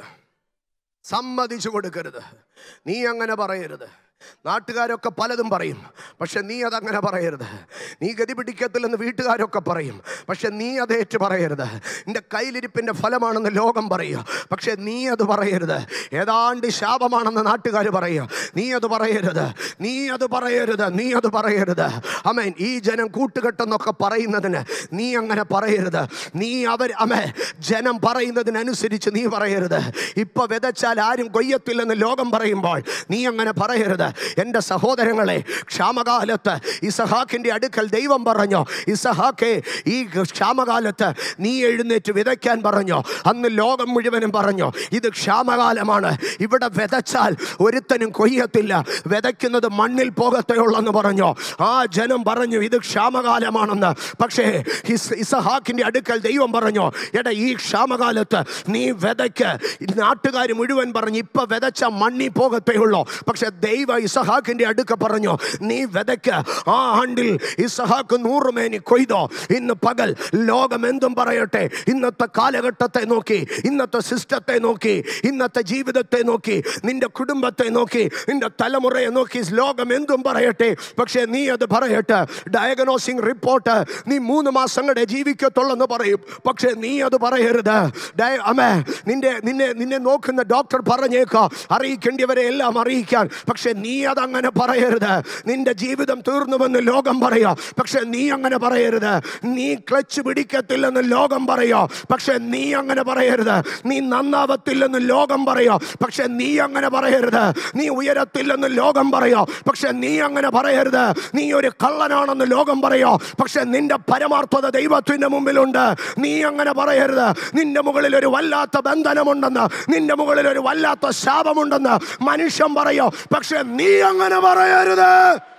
സമ്മതിച്ചു കൊടുക്കരുത്. നീ അങ്ങനെ പറയരുത്. നാട്ടുകാരൊക്കെ പലതും പറയും, പക്ഷെ നീ അതങ്ങനെ പറയരുത്. നീ ഗതി പിടിക്കത്തില്ലെന്ന് വീട്ടുകാരൊക്കെ പറയും, പക്ഷെ നീ അതേറ്റ് പറയരുത്. നിന്റെ കയ്യിലിരിപ്പിൻ്റെ ഫലമാണെന്ന് ലോകം പറയുക, പക്ഷെ നീ അത് പറയരുത്. ഏതാണ്ട് ശാപമാണെന്ന് നാട്ടുകാർ പറയുക, നീ അത് പറയരുത്, നീ അത് പറയരുത്, നീ അത് പറയരുത്. ആമേൻ. ഈ ജനം കൂട്ടുകെട്ടെന്നൊക്കെ പറയുന്നതിന് നീ അങ്ങനെ പറയരുത്. നീ അവർ ആമേ ജനം പറയുന്നതിനനുസരിച്ച് നീ പറയരുത്. ഇപ്പൊ വിതച്ചാൽ ആരും കൊയ്യത്തില്ലെന്ന് ലോകം പറയുമ്പോൾ നീ അങ്ങനെ പറയരുത്. എൻ്റെ സഹോദരങ്ങളെ, ക്ഷാമകാലത്ത് ഇസഹാക്കിൻ്റെ അടുക്കൽ ദൈവം പറഞ്ഞു, ഇസഹാക്കെ ഈ ക്ഷാമകാലത്ത് നീ എഴുന്നേറ്റ് വിതയ്ക്കാൻ പറഞ്ഞു. അന്ന് ലോകം മുഴുവനും പറഞ്ഞു ഇത് ക്ഷാമകാലമാണ്, ഇവിടെ വിതച്ചാൽ ഒരുത്തനും കൊയ്യത്തില്ല, വിതയ്ക്കുന്നത് മണ്ണിൽ പോകത്തേയുള്ളെന്ന് പറഞ്ഞു. ആ ജനം പറഞ്ഞു ഇത് ക്ഷാമകാലമാണെന്ന്. പക്ഷേ ഇസഹാക്കിൻ്റെ അടുക്കൽ ദൈവം പറഞ്ഞു, എടാ ഈ ക്ഷാമകാലത്ത് നീ വിതയ്ക്ക്. നാട്ടുകാർ മുഴുവൻ പറഞ്ഞു ഇപ്പൊ വിതച്ച മണ്ണിൽ പോകത്തേയുള്ളൂ. പക്ഷെ ദൈവം ഇസഹാക്കിന്റെ അടുക്ക പറഞ്ഞു നീ വിതയ്ക്ക്. ആ ആണ്ടിൽ ഇസഹാക്ക് നൂറുമേനി കൊയ്തോ. ഇന്ന് പകൽ ലോകം എന്തും പറയട്ടെ, ഇന്നത്തെ കാലഘട്ടത്തെ നോക്കി, ഇന്നത്തെ സിസ്റ്റത്തെ നോക്കി, ഇന്നത്തെ ജീവിതത്തെ നോക്കി, നിന്റെ കുടുംബത്തെ നോക്കി, നിന്റെ തലമുറയെ നോക്കി ലോകം എന്തും പറയട്ടെ, പക്ഷെ നീ അത് പറയട്ടെ. ഡയഗ്നോസിംഗ് റിപ്പോർട്ട് നീ മൂന്ന് മാസം കൂടെ ജീവിക്കത്തുള്ളെന്ന് പറയും, പക്ഷെ നീ അത് പറയരുത്. അമ്മേ നിന്റെ നിന്നെ നിന്നെ നോക്കുന്ന ഡോക്ടർ പറഞ്ഞേക്കോ അറിയിക്കേണ്ടിയവരെ എല്ലാം അറിയിക്കാൻ, പക്ഷെ നീ അതങ്ങനെ പറയരുത്. നിന്റെ ജീവിതം തീർന്നുവെന്ന് ലോകം പറയാ, പക്ഷെ നീ അങ്ങനെ പറയരുത്. നീ ക്ലച്ച് പിടിക്കത്തില്ലെന്ന് ലോകം പറയാ, പക്ഷെ നീ അങ്ങനെ പറയരുത്. നീ നന്നാവത്തില്ലെന്ന് ലോകം പറയാ, പക്ഷെ നീ അങ്ങനെ പറയരുത്. നീ ഉയരത്തില്ലെന്ന് ലോകം പറയാ, പക്ഷെ നീ അങ്ങനെ പറയരുത്. നീ ഒരു കള്ളനാണെന്ന് ലോകം പറയാ, പക്ഷെ നിന്റെ പരമാർത്ഥത ദൈവത്തിന്റെ മുമ്പിലുണ്ട്. നീ അങ്ങനെ പറയരുത്. നിന്റെ മുകളിൽ ഒരു വല്ലാത്ത ബന്ധനമുണ്ടെന്ന്, നിന്റെ മുകളിൽ ഒരു വല്ലാത്ത ശാപമുണ്ടെന്ന് മനുഷ്യൻ പറയോ, പക്ഷെ നീ അങ്ങനെ പറയരുത്.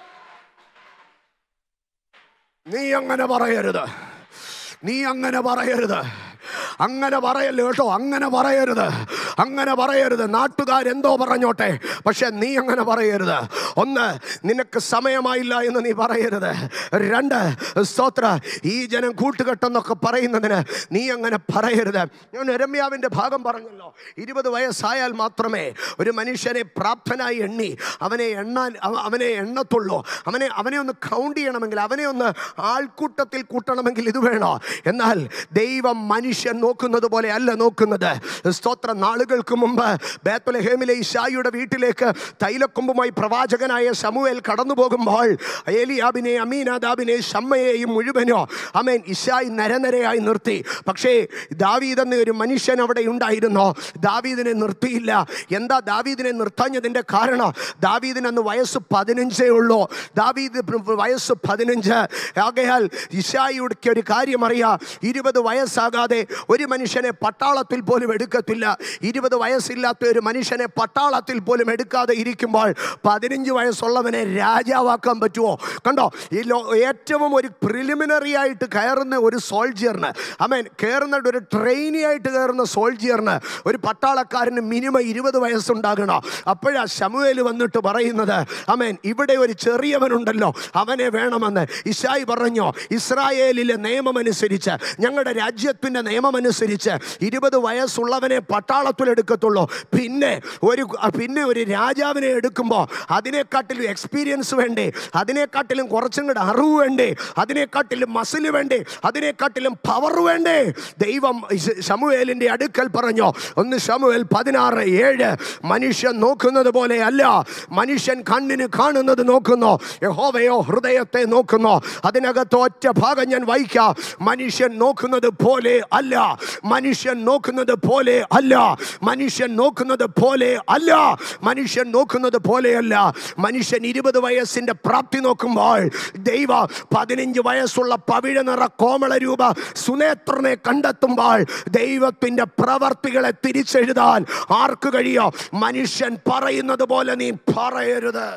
നീ അങ്ങനെ പറയരുത്. നീ അങ്ങനെ പറയരുത്. അങ്ങനെ പറയല്ലേ കേട്ടോ, അങ്ങനെ പറയരുത്, അങ്ങനെ പറയരുത്. നാട്ടുകാരെന്തോ പറഞ്ഞോട്ടെ, പക്ഷെ നീ അങ്ങനെ പറയരുത്. ഒന്ന്, നിനക്ക് സമയമായില്ല എന്ന് നീ പറയരുത്. രണ്ട്, സ്തോത്ര, ഈ ജനം കൂട്ടുകെട്ടെന്നൊക്കെ പറയുന്നതിന് നീ അങ്ങനെ പറയരുത്. ഞാൻ യെരമ്യാവിൻ്റെ ഭാഗം പറഞ്ഞല്ലോ, ഇരുപത് വയസ്സായാൽ മാത്രമേ ഒരു മനുഷ്യനെ പ്രാപ്തനായി എണ്ണി അവനെ എണ്ണാൻ അവനെ എണ്ണത്തുള്ളൂ. അവനെ അവനെ ഒന്ന് കൗണ്ട് ചെയ്യണമെങ്കിൽ, അവനെ ഒന്ന് ആൾക്കൂട്ടത്തിൽ കൂട്ടണമെങ്കിൽ ഇത് വേണോ? എന്നാൽ ദൈവം മനുഷ്യൻ നോക്കുന്നത് പോലെ അല്ല നോക്കുന്നത്. സ്തോത്ര, നാളുകൾക്ക് മുമ്പ് ബേത്ലഹേമിലെ ഇശായിയുടെ വീട്ടിലേക്ക് തൈലക്കൊമ്പുമായി പ്രവാചകനായ ശമൂവേൽ കടന്നു പോകുമ്പോൾ ഏലിയാബിനെ, അമീനാദാബിനെ, ശമ്മയെയും മുഴുവനോ ആമേൻ ഇശായി നരനരയായി നിർത്തി. പക്ഷേ ദാവീദ് എന്ന ഒരു മനുഷ്യൻ അവിടെ ഉണ്ടായിരുന്നു. ദാവീദിനെ നിർത്തിയില്ല. എന്താ ദാവീദിനെ നിർത്താഞ്ഞതിൻ്റെ കാരണം? ദാവീദിന് അന്ന് വയസ്സ് പതിനഞ്ചേ ഉള്ളൂ. ദാവീദ് വയസ്സ് പതിനഞ്ച് ആകയാൽ ഇശായിയുടെ ഒരു കാര്യം അറിയാം, ഇരുപത് വയസ്സാകാതെ ഒരു മനുഷ്യനെ പട്ടാളത്തിൽ പോലും എടുക്കത്തില്ല. ഇരുപത് വയസ്സില്ലാത്ത ഒരു മനുഷ്യനെ പട്ടാളത്തിൽ പോലും എടുക്കാതെ ഇരിക്കുമ്പോൾ പതിനഞ്ച് വയസ്സുള്ളവനെ രാജാവാക്കാൻ പറ്റുമോ? കണ്ടോ, ഈ ലോ ഏറ്റവും ഒരു പ്രിലിമിനറി ആയിട്ട് കയറുന്ന ഒരു സോൾജിയറിന്, ആമേൻ, കയറുന്ന ഒരു ട്രെയിനി ആയിട്ട് കയറുന്ന സോൾജിയറിന്, ഒരു പട്ടാളക്കാരന് മിനിമം ഇരുപത് വയസ്സുണ്ടാകണം. അപ്പോഴാ ശമൂവേൽ വന്നിട്ട് പറയുന്നത്, ആമേൻ, ഇവിടെ ഒരു ചെറിയവനുണ്ടല്ലോ അവനെ വേണമെന്ന്. ഇശായി പറഞ്ഞു, ഇസ്രായേലിലെ നിയമമനുസരിച്ച്, ഞങ്ങളുടെ രാജ്യത്തിൻ്റെ നിയമമനുസരിച്ച് അനുസരിച്ച് ഇരുപത് വയസ്സുള്ളവനെ പട്ടാളത്തിൽ എടുക്കത്തുള്ളൂ. പിന്നെ ഒരു പിന്നെ ഒരു രാജാവിനെ എടുക്കുമ്പോൾ അതിനെക്കാട്ടിലും എക്സ്പീരിയൻസ് വേണ്ടേ, അതിനെക്കാട്ടിലും കുറച്ചും കൂടെ അറിവ് വേണ്ടേ, അതിനെക്കാട്ടിലും മസിൽ വേണ്ടേ, അതിനെക്കാട്ടിലും പവർ വേണ്ടേ? ദൈവം ശമൂവേലിന്റെ അടുക്കൽ പറഞ്ഞു, ഒന്ന് ശമൂവേൽ പതിനാറ് ഏഴ്, മനുഷ്യൻ നോക്കുന്നത് പോലെ അല്ല, മനുഷ്യൻ കണ്ണിന് കാണുന്നത് നോക്കുന്നു, യഹോവയോ ഹൃദയത്തെ നോക്കുന്നു. അതിനകത്ത് ഒറ്റ ഭാഗം ഞാൻ വായിക്കാം. മനുഷ്യൻ നോക്കുന്നത് പോലെ അല്ല, മനുഷ്യൻ നോക്കുന്നത് പോലെ അല്ല, മനുഷ്യൻ നോക്കുന്നത് പോലെ അല്ല, മനുഷ്യൻ നോക്കുന്നത് പോലെയല്ല. മനുഷ്യൻ ഇരുപത് വയസ്സിന്റെ പ്രാപ്തി നോക്കുമ്പോൾ ദൈവ പതിനഞ്ച് വയസ്സുള്ള പവിഴ നിറ കോമള രൂപ സുനേത്രനെ കണ്ടെത്തുമ്പോൾ ദൈവത്തിന്റെ പ്രവർത്തികളെ തിരിച്ചെഴുതാൻ ആർക്ക് കഴിയോ? മനുഷ്യൻ പറയുന്നത് പോലെ നീ പറയരുത്.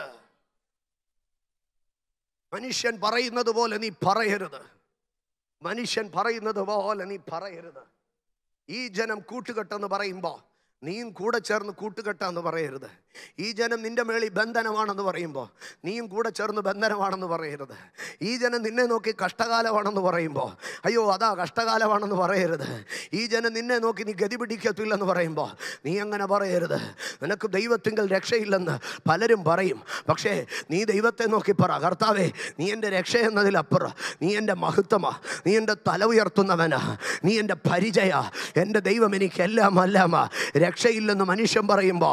മനുഷ്യൻ പറയുന്നത് പോലെ നീ പറയരുത്. മനുഷ്യൻ പറയുന്നത് പോലെ നീ പറയരുത്. ഈ ജനം കൂട്ടുകെട്ടെന്ന് പറയുമ്പോൾ നീയും കൂടെ ചേർന്ന് കൂട്ടുകെട്ടാന്ന് പറയരുത്. ഈ ജനം നിന്റെ മേളിൽ ബന്ധനമാണെന്ന് പറയുമ്പോൾ നീയും കൂടെ ചേർന്ന് ബന്ധനമാണെന്ന് പറയരുത്. ഈ ജനം നിന്നെ നോക്കി കഷ്ടകാലമാണെന്ന് പറയുമ്പോൾ അയ്യോ അതാ കഷ്ടകാലമാണെന്ന് പറയരുത്. ഈ ജനം നിന്നെ നോക്കി നീ ഗതി പിടിക്കത്തില്ലെന്ന് പറയുമ്പോൾ നീ അങ്ങനെ പറയരുത്. നിനക്ക് ദൈവത്തിങ്കൽ രക്ഷയില്ലെന്ന് പലരും പറയും. പക്ഷേ നീ ദൈവത്തെ നോക്കി പറ, കർത്താവേ നീ എൻ്റെ രക്ഷ എന്നതിലപ്പുറം നീ എൻ്റെ മഹത്വമാ, നീ എൻ്റെ തല ഉയർത്തുന്നവനാ, നീ എൻ്റെ പരിചയ, എൻ്റെ ദൈവം എനിക്കെല്ലാം അല്ലാമാ. രക്ഷയില്ലെന്ന് മനുഷ്യൻ പറയുമ്പോൾ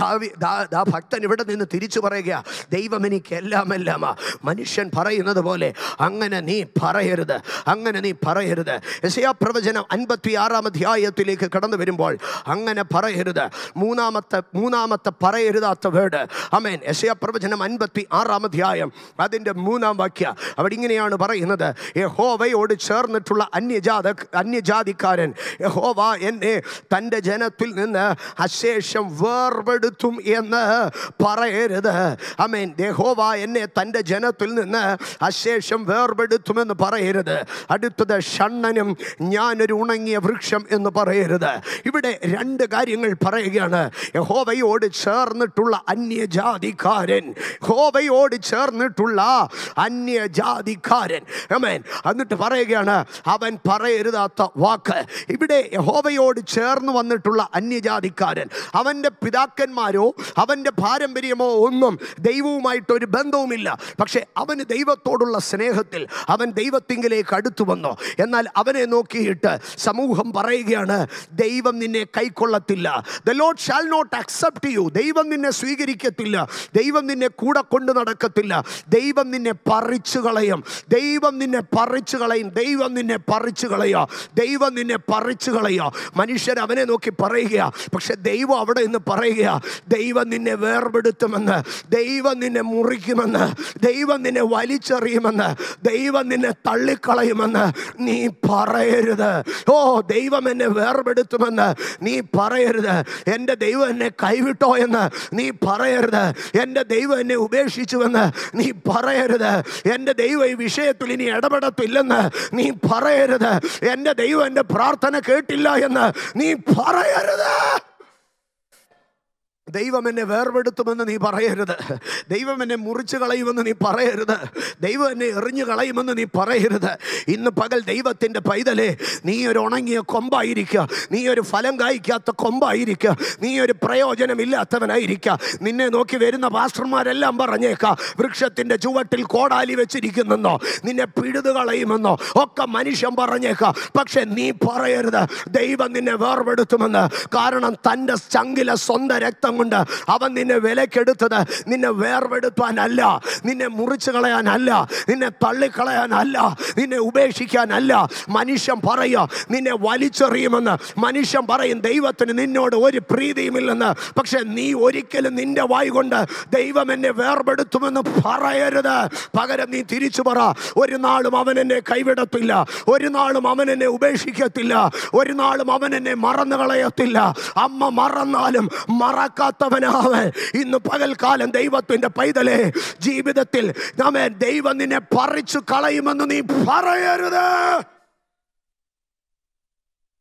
ദാ ഭക്തൻ ഇവിടെ നിന്ന് തിരിച്ചു പറയുക, ദൈവം എനിക്ക് എല്ലാം എല്ലാമാ. മനുഷ്യൻ പറയുന്നത് പോലെ അങ്ങനെ നീ പറയരുത്, അങ്ങനെ നീ പറയരുത്. യെശയ്യാ പ്രവചനം അൻപത്തി ആറാം അധ്യായത്തിലേക്ക് കടന്നു വരുമ്പോൾ അങ്ങനെ പറയരുത്. മൂന്നാമത്തെ മൂന്നാമത്തെ പറയരുതാത്ത വേർഡ് ആമേൻ. യെശയ്യാ പ്രവചനം അൻപത്തി ആറാം അധ്യായം അതിൻ്റെ മൂന്നാം വാക്യം അവിടെ ഇങ്ങനെയാണ് പറയുന്നത്, യഹോവയോട് ചേർന്നിട്ടുള്ള അന്യജാത അന്യജാതിക്കാരൻ യഹോവ എന്നെ തൻ്റെ ജനത്തിൽ നിന്ന് അശേഷം വേർപെടുത്തും എന്ന് പറയരുത്. ആമേൻ. യഹോവ എന്നെ തൻ്റെ ജനത്തിൽ നിന്ന് അശേഷം വേർപെടുത്തുമെന്ന് പറയരുത്. അടുത്തത് ഷണ്ണനും ഞാനൊരു ഉണങ്ങിയ വൃക്ഷം എന്ന് പറയരുത്. ഇവിടെ രണ്ട് കാര്യങ്ങൾ പറയുകയാണ്. യഹോവയോട് ചേർന്നിട്ടുള്ള അന്യജാതിക്കാരൻ, യഹോവയോട് ചേർന്നിട്ടുള്ള അന്യജാതിക്കാരൻ. ആമേൻ. എന്നിട്ട് പറയുകയാണ് അവൻ പറയരുതാത്ത വാക്ക്. ഇവിടെ യഹോവയോട് ചേർന്ന് വന്നിട്ടുള്ള അന്യജാതിക്കാരൻ, അവൻ്റെ പിതാക്കന്മാരോ അവൻ്റെ പാരമ്പര്യമോ ഒന്നും ദൈവവുമായിട്ടൊരു ബന്ധവുമില്ല. പക്ഷെ അവന് ദൈവത്തോടുള്ള സ്നേഹത്തിൽ അവൻ ദൈവത്തിങ്കിലേക്ക് അടുത്തു വന്നു. എന്നാൽ അവനെ നോക്കിയിട്ട് സമൂഹം പറയുകയാണ്, ദൈവം നിന്നെ കൈക്കൊള്ളത്തില്ല. The Lord shall not accept you. ദൈവം നിന്നെ സ്വീകരിക്കത്തില്ല, ദൈവം നിന്നെ കൂടെ കൊണ്ട് നടക്കത്തില്ല, ദൈവം നിന്നെ പറിച്ചു കളയും, ദൈവം നിന്നെ പറിച്ചു കളയും, ദൈവം നിന്നെ പറിച്ചു കളയോ, ദൈവം നിന്നെ പറിച്ചു കളയോ. മനുഷ്യർ അവനെ നോക്കി പറയുക, പക്ഷെ ദൈവം അവിടെ നിന്ന് പറയുക, ദൈവം നിന്നെ വേർപെടുത്തുമെന്ന്, ദൈവം നിന്നെ മുറിക്കുമെന്ന്, ദൈവം നിന്നെ വലിച്ചെറിയുമെന്ന്, ദൈവം നിന്നെ തള്ളിക്കളയുമെന്ന് നീ പറയരുത്. ഓ ദൈവം എന്നെ വേർപെടുത്തുമെന്ന് നീ പറയരുത്. എൻ്റെ ദൈവം എന്നെ കൈവിട്ടോ എന്ന് നീ പറയരുത്. എൻ്റെ ദൈവം എന്നെ ഉപേക്ഷിച്ചുവെന്ന് നീ പറയരുത്. എൻ്റെ ദൈവം ഈ വിഷയത്തിൽ ഇനി ഇടപെടത്തില്ലെന്ന് നീ പറയരുത്. എൻ്റെ ദൈവം എൻ്റെ പ്രാർത്ഥന കേട്ടില്ല എന്ന് നീ പറയരുത്. ദൈവം എന്നെ വേർപെടുത്തുമെന്ന് നീ പറയരുത്. ദൈവം എന്നെ മുറിച്ച് കളയുമെന്ന് നീ പറയരുത്. ദൈവം എന്നെ എറിഞ്ഞു കളയുമെന്ന് നീ പറയരുത്. ഇന്ന് പകൽ ദൈവത്തിൻ്റെ പൈതലേ, നീ ഒരു ഉണങ്ങിയ കൊമ്പായിരിക്കുക, നീ ഒരു ഫലം കായ്ക്കാത്ത കൊമ്പായിരിക്കുക, നീ ഒരു പ്രയോജനമില്ലാത്തവനായിരിക്കുക. നിന്നെ നോക്കി വരുന്ന പാസ്റ്റർമാരെല്ലാം പറഞ്ഞേക്കാം, വൃക്ഷത്തിൻ്റെ ചുവട്ടിൽ കോടാലി വെച്ചിരിക്കുന്നെന്നോ നിന്നെ പിഴുതു കളയുമെന്നോ ഒക്കെ മനുഷ്യൻ പറഞ്ഞേക്കാം. പക്ഷെ നീ പറയരുത്, ദൈവം നിന്നെ വേർപെടുത്തുമെന്ന്. കാരണം തൻ്റെ ചങ്കിലെ സ്വന്തം രക്തം കൊണ്ട് അവൻ നിന്നെ വിലക്കെടുത്തത് നിന്നെ വേർപെടുത്താനല്ല, നിന്നെ മുറിച്ചു കളയാനല്ല, നിന്നെ തള്ളിക്കളയാനല്ല, നിന്നെ ഉപേക്ഷിക്കാനല്ല. മനുഷ്യൻ പറയുക നിന്നെ വലിച്ചെറിയുമെന്ന്, മനുഷ്യൻ പറയും ദൈവത്തിന് നിന്നോട് ഒരു പ്രീതിയുമില്ലെന്ന്. പക്ഷെ നീ ഒരിക്കലും നിന്റെ വായ് കൊണ്ട് ദൈവം എന്നെ വേർപെടുത്തുമെന്ന് പറയരുത്. പകരം നീ തിരിച്ചു പറ, ഒരു നാളും അവൻ എന്നെ കൈവിടത്തില്ല, ഒരു നാളും അവൻ എന്നെ ഉപേക്ഷിക്കത്തില്ല, ഒരു നാളും അവൻ എന്നെ മറന്നു കളയത്തില്ല. അമ്മ മറന്നാലും മറക്കാത്തവനാവൻ. ഇന്ന് പകൽക്കാലം ദൈവത്തിന്റെ പൈതലേ, ജീവിതത്തിൽ നമ്മെ ദൈവം നിന്നെ പറിച്ചു കളയുമെന്ന് നീ പറയരുത്.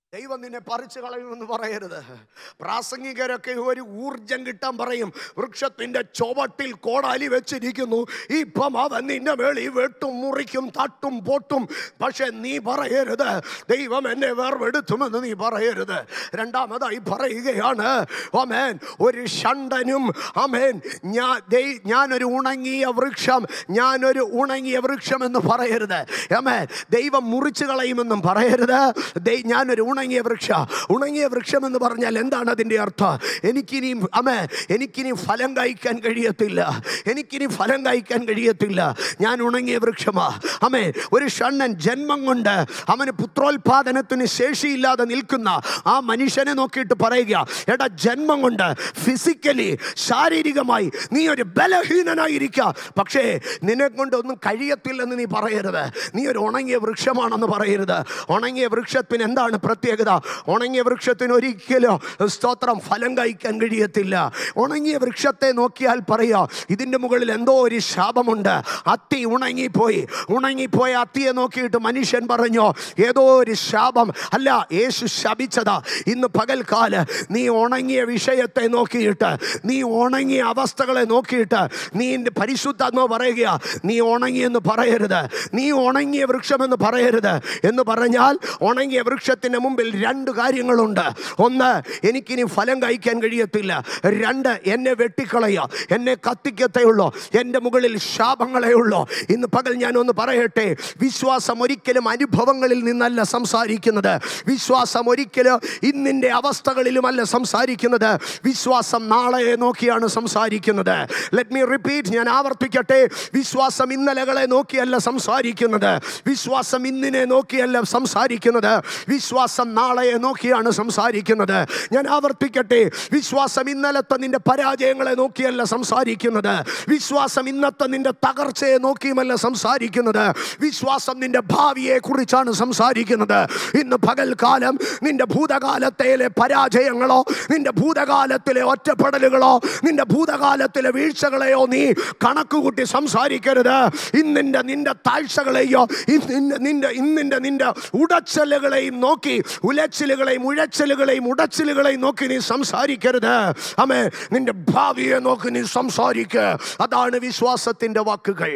ദൈവം നിന്നെ പറിച്ചു കളയുമെന്ന് പറയരുത്. പ്രാസംഗികരൊക്കെ ഒരു ഊർജം കിട്ടാൻ പറയും, വൃക്ഷത്തിന്റെ ചുവട്ടിൽ കോടാലി വെച്ചിരിക്കുന്നു, ഇപ്പം അവൻ നിന്റെ മേളിൽ വെട്ടും മുറിക്കും തട്ടും പൊട്ടും. പക്ഷെ നീ പറയരുത് ദൈവം എന്നെ വേർപെടുത്തുമെന്ന് നീ പറയരുത്. രണ്ടാമതായി പറയുകയാണ്, ആമേൻ, ഒരു ഷണ്ടനും ആമേൻ ഞാൻ ഞാനൊരു ഉണങ്ങിയ വൃക്ഷം ഞാനൊരു ഉണങ്ങിയ വൃക്ഷം എന്ന് പറയരുത്. ആമേൻ, ദൈവം മുറിച്ചു കളയുമെന്നും പറയരുത്. ഞാനൊരു ഉണങ്ങിയ വൃക്ഷ ഉണങ്ങിയ വൃക്ഷം എന്ന് പറഞ്ഞാൽ എന്താണ് അതിൻ്റെ അർത്ഥം? എനിക്കിനി അമ്മേ എനിക്കിനി ഫലം കഴിക്കാൻ കഴിയത്തില്ല, എനിക്കിനി ഫലം കഴിക്കാൻ കഴിയത്തില്ല, ഞാൻ ഉണങ്ങിയ വൃക്ഷമാ. അമ്മേ, ഒരു ഷണ്ണൻ ജന്മം കൊണ്ട് അവന് പുത്രോത്പാദനത്തിന് ശേഷിയില്ലാതെ നിൽക്കുന്ന ആ മനുഷ്യനെ നോക്കിയിട്ട് പറയുക, എടാ ജന്മം കൊണ്ട് ഫിസിക്കലി ശാരീരികമായി നീ ഒരു ബലഹീനനായിരിക്കുക, പക്ഷേ നിന്നെ കൊണ്ട് ഒന്നും കഴിയത്തില്ലെന്ന് നീ പറയരുത്. നീ ഒരു ഉണങ്ങിയ വൃക്ഷമാണെന്ന് പറയരുത്. ഉണങ്ങിയ വൃക്ഷത്തിന് എന്താണ് പ്രത്യേകത? ഉണങ്ങിയ വൃക്ഷത്തിന് ഒരിക്കലും സ്തോത്രം ഫലം കഴിക്കാൻ കഴിയത്തില്ല. ഉണങ്ങിയ വൃക്ഷത്തെ നോക്കിയാൽ പറയാ, ഇതിൻ്റെ മുകളിൽ എന്തോ ഒരു ശാപമുണ്ട്. അത്തി ഉണങ്ങിപ്പോയി. ഉണങ്ങിപ്പോയ അത്തിയെ നോക്കിയിട്ട് മനുഷ്യൻ പറഞ്ഞു, ഏതോ ഒരു ശാപം. അല്ല, യേശു ശപിച്ചതാ. ഇന്ന് പകൽക്കാല നീ ഉണങ്ങിയ വിഷയത്തെ നോക്കിയിട്ട്, നീ ഉണങ്ങിയ അവസ്ഥകളെ നോക്കിയിട്ട് നീ പരിശുദ്ധാത്മാവ് പറയുക, നീ ഉണങ്ങിയെന്ന് പറയരുത്, നീ ഉണങ്ങിയ വൃക്ഷമെന്ന് പറയരുത്. എന്ന് പറഞ്ഞാൽ ഉണങ്ങിയ വൃക്ഷത്തിന് മുമ്പിൽ രണ്ട് കാര്യങ്ങളുണ്ട്. ഒന്ന്, എനിക്കിനി ഫലം കഴിക്കാൻ കഴിയത്തില്ല. രണ്ട്, എന്നെ വെട്ടിക്കളയുക, എന്നെ കത്തിക്കത്തേ ഉള്ളൂ, എൻ്റെ മുകളിൽ ശാപങ്ങളേ ഉള്ളൂ. ഇന്ന് പകൽ ഞാൻ ഒന്ന് പറയട്ടെ, വിശ്വാസം ഒരിക്കലും അനുഭവങ്ങളിൽ നിന്നല്ല സംസാരിക്കുന്നത്. വിശ്വാസം ഒരിക്കലും ഇന്നിൻ്റെ അവസ്ഥകളിലുമല്ല സംസാരിക്കുന്നത്. വിശ്വാസം നാളെയെ നോക്കിയാണ് സംസാരിക്കുന്നത്. ലെറ്റ് മീ റിപ്പീറ്റ്, ഞാൻ ആവർത്തിക്കട്ടെ, വിശ്വാസം ഇന്നലകളെ നോക്കിയല്ല സംസാരിക്കുന്നത്. വിശ്വാസം ഇന്നിനെ നോക്കിയല്ല സംസാരിക്കുന്നത്. വിശ്വാസം നാളെയെ നോക്കിയാണ് സംസാരിക്കുന്നത്. ഞാൻ ആവർത്തിക്കട്ടെ, വിശ്വാസം ഇന്നലത്തെ നിന്റെ പരാജയങ്ങളെ നോക്കിയല്ല സംസാരിക്കുന്നത്. വിശ്വാസം ഇന്നത്തെ നിന്റെ തകർച്ചയെ നോക്കിയുമല്ല സംസാരിക്കുന്നത്. വിശ്വാസം നിന്റെ ഭാവിയെ കുറിച്ചാണ് സംസാരിക്കുന്നത്. ഇന്ന് പകൽക്കാലം നിന്റെ ഭൂതകാലത്തിലെ പരാജയങ്ങളോ, നിന്റെ ഭൂതകാലത്തിലെ ഒറ്റപ്പെടലുകളോ, നിന്റെ ഭൂതകാലത്തിലെ വീഴ്ചകളെയോ നീ കണക്കുകൂട്ടി സംസാരിക്കരുത്. ഇന്നിന്റെ നിന്റെ താഴ്ചകളെയോ നിന്റെ ഇന്നിന്റെ നിന്റെ ഉടച്ചലുകളെയും നോക്കി, ഉലച്ചിലുകളെയും ഉഴച്ചിലുകളെയും ഉടച്ചിലുകളെയും നോക്കി നീ സംസാരിക്കരുത്. ആമേൻ, നിന്റെ ഭാവിയെ നോക്കി നീ സംസാരിക്കുക. അതാണ് വിശ്വാസത്തിന്റെ വാക്കുകൾ.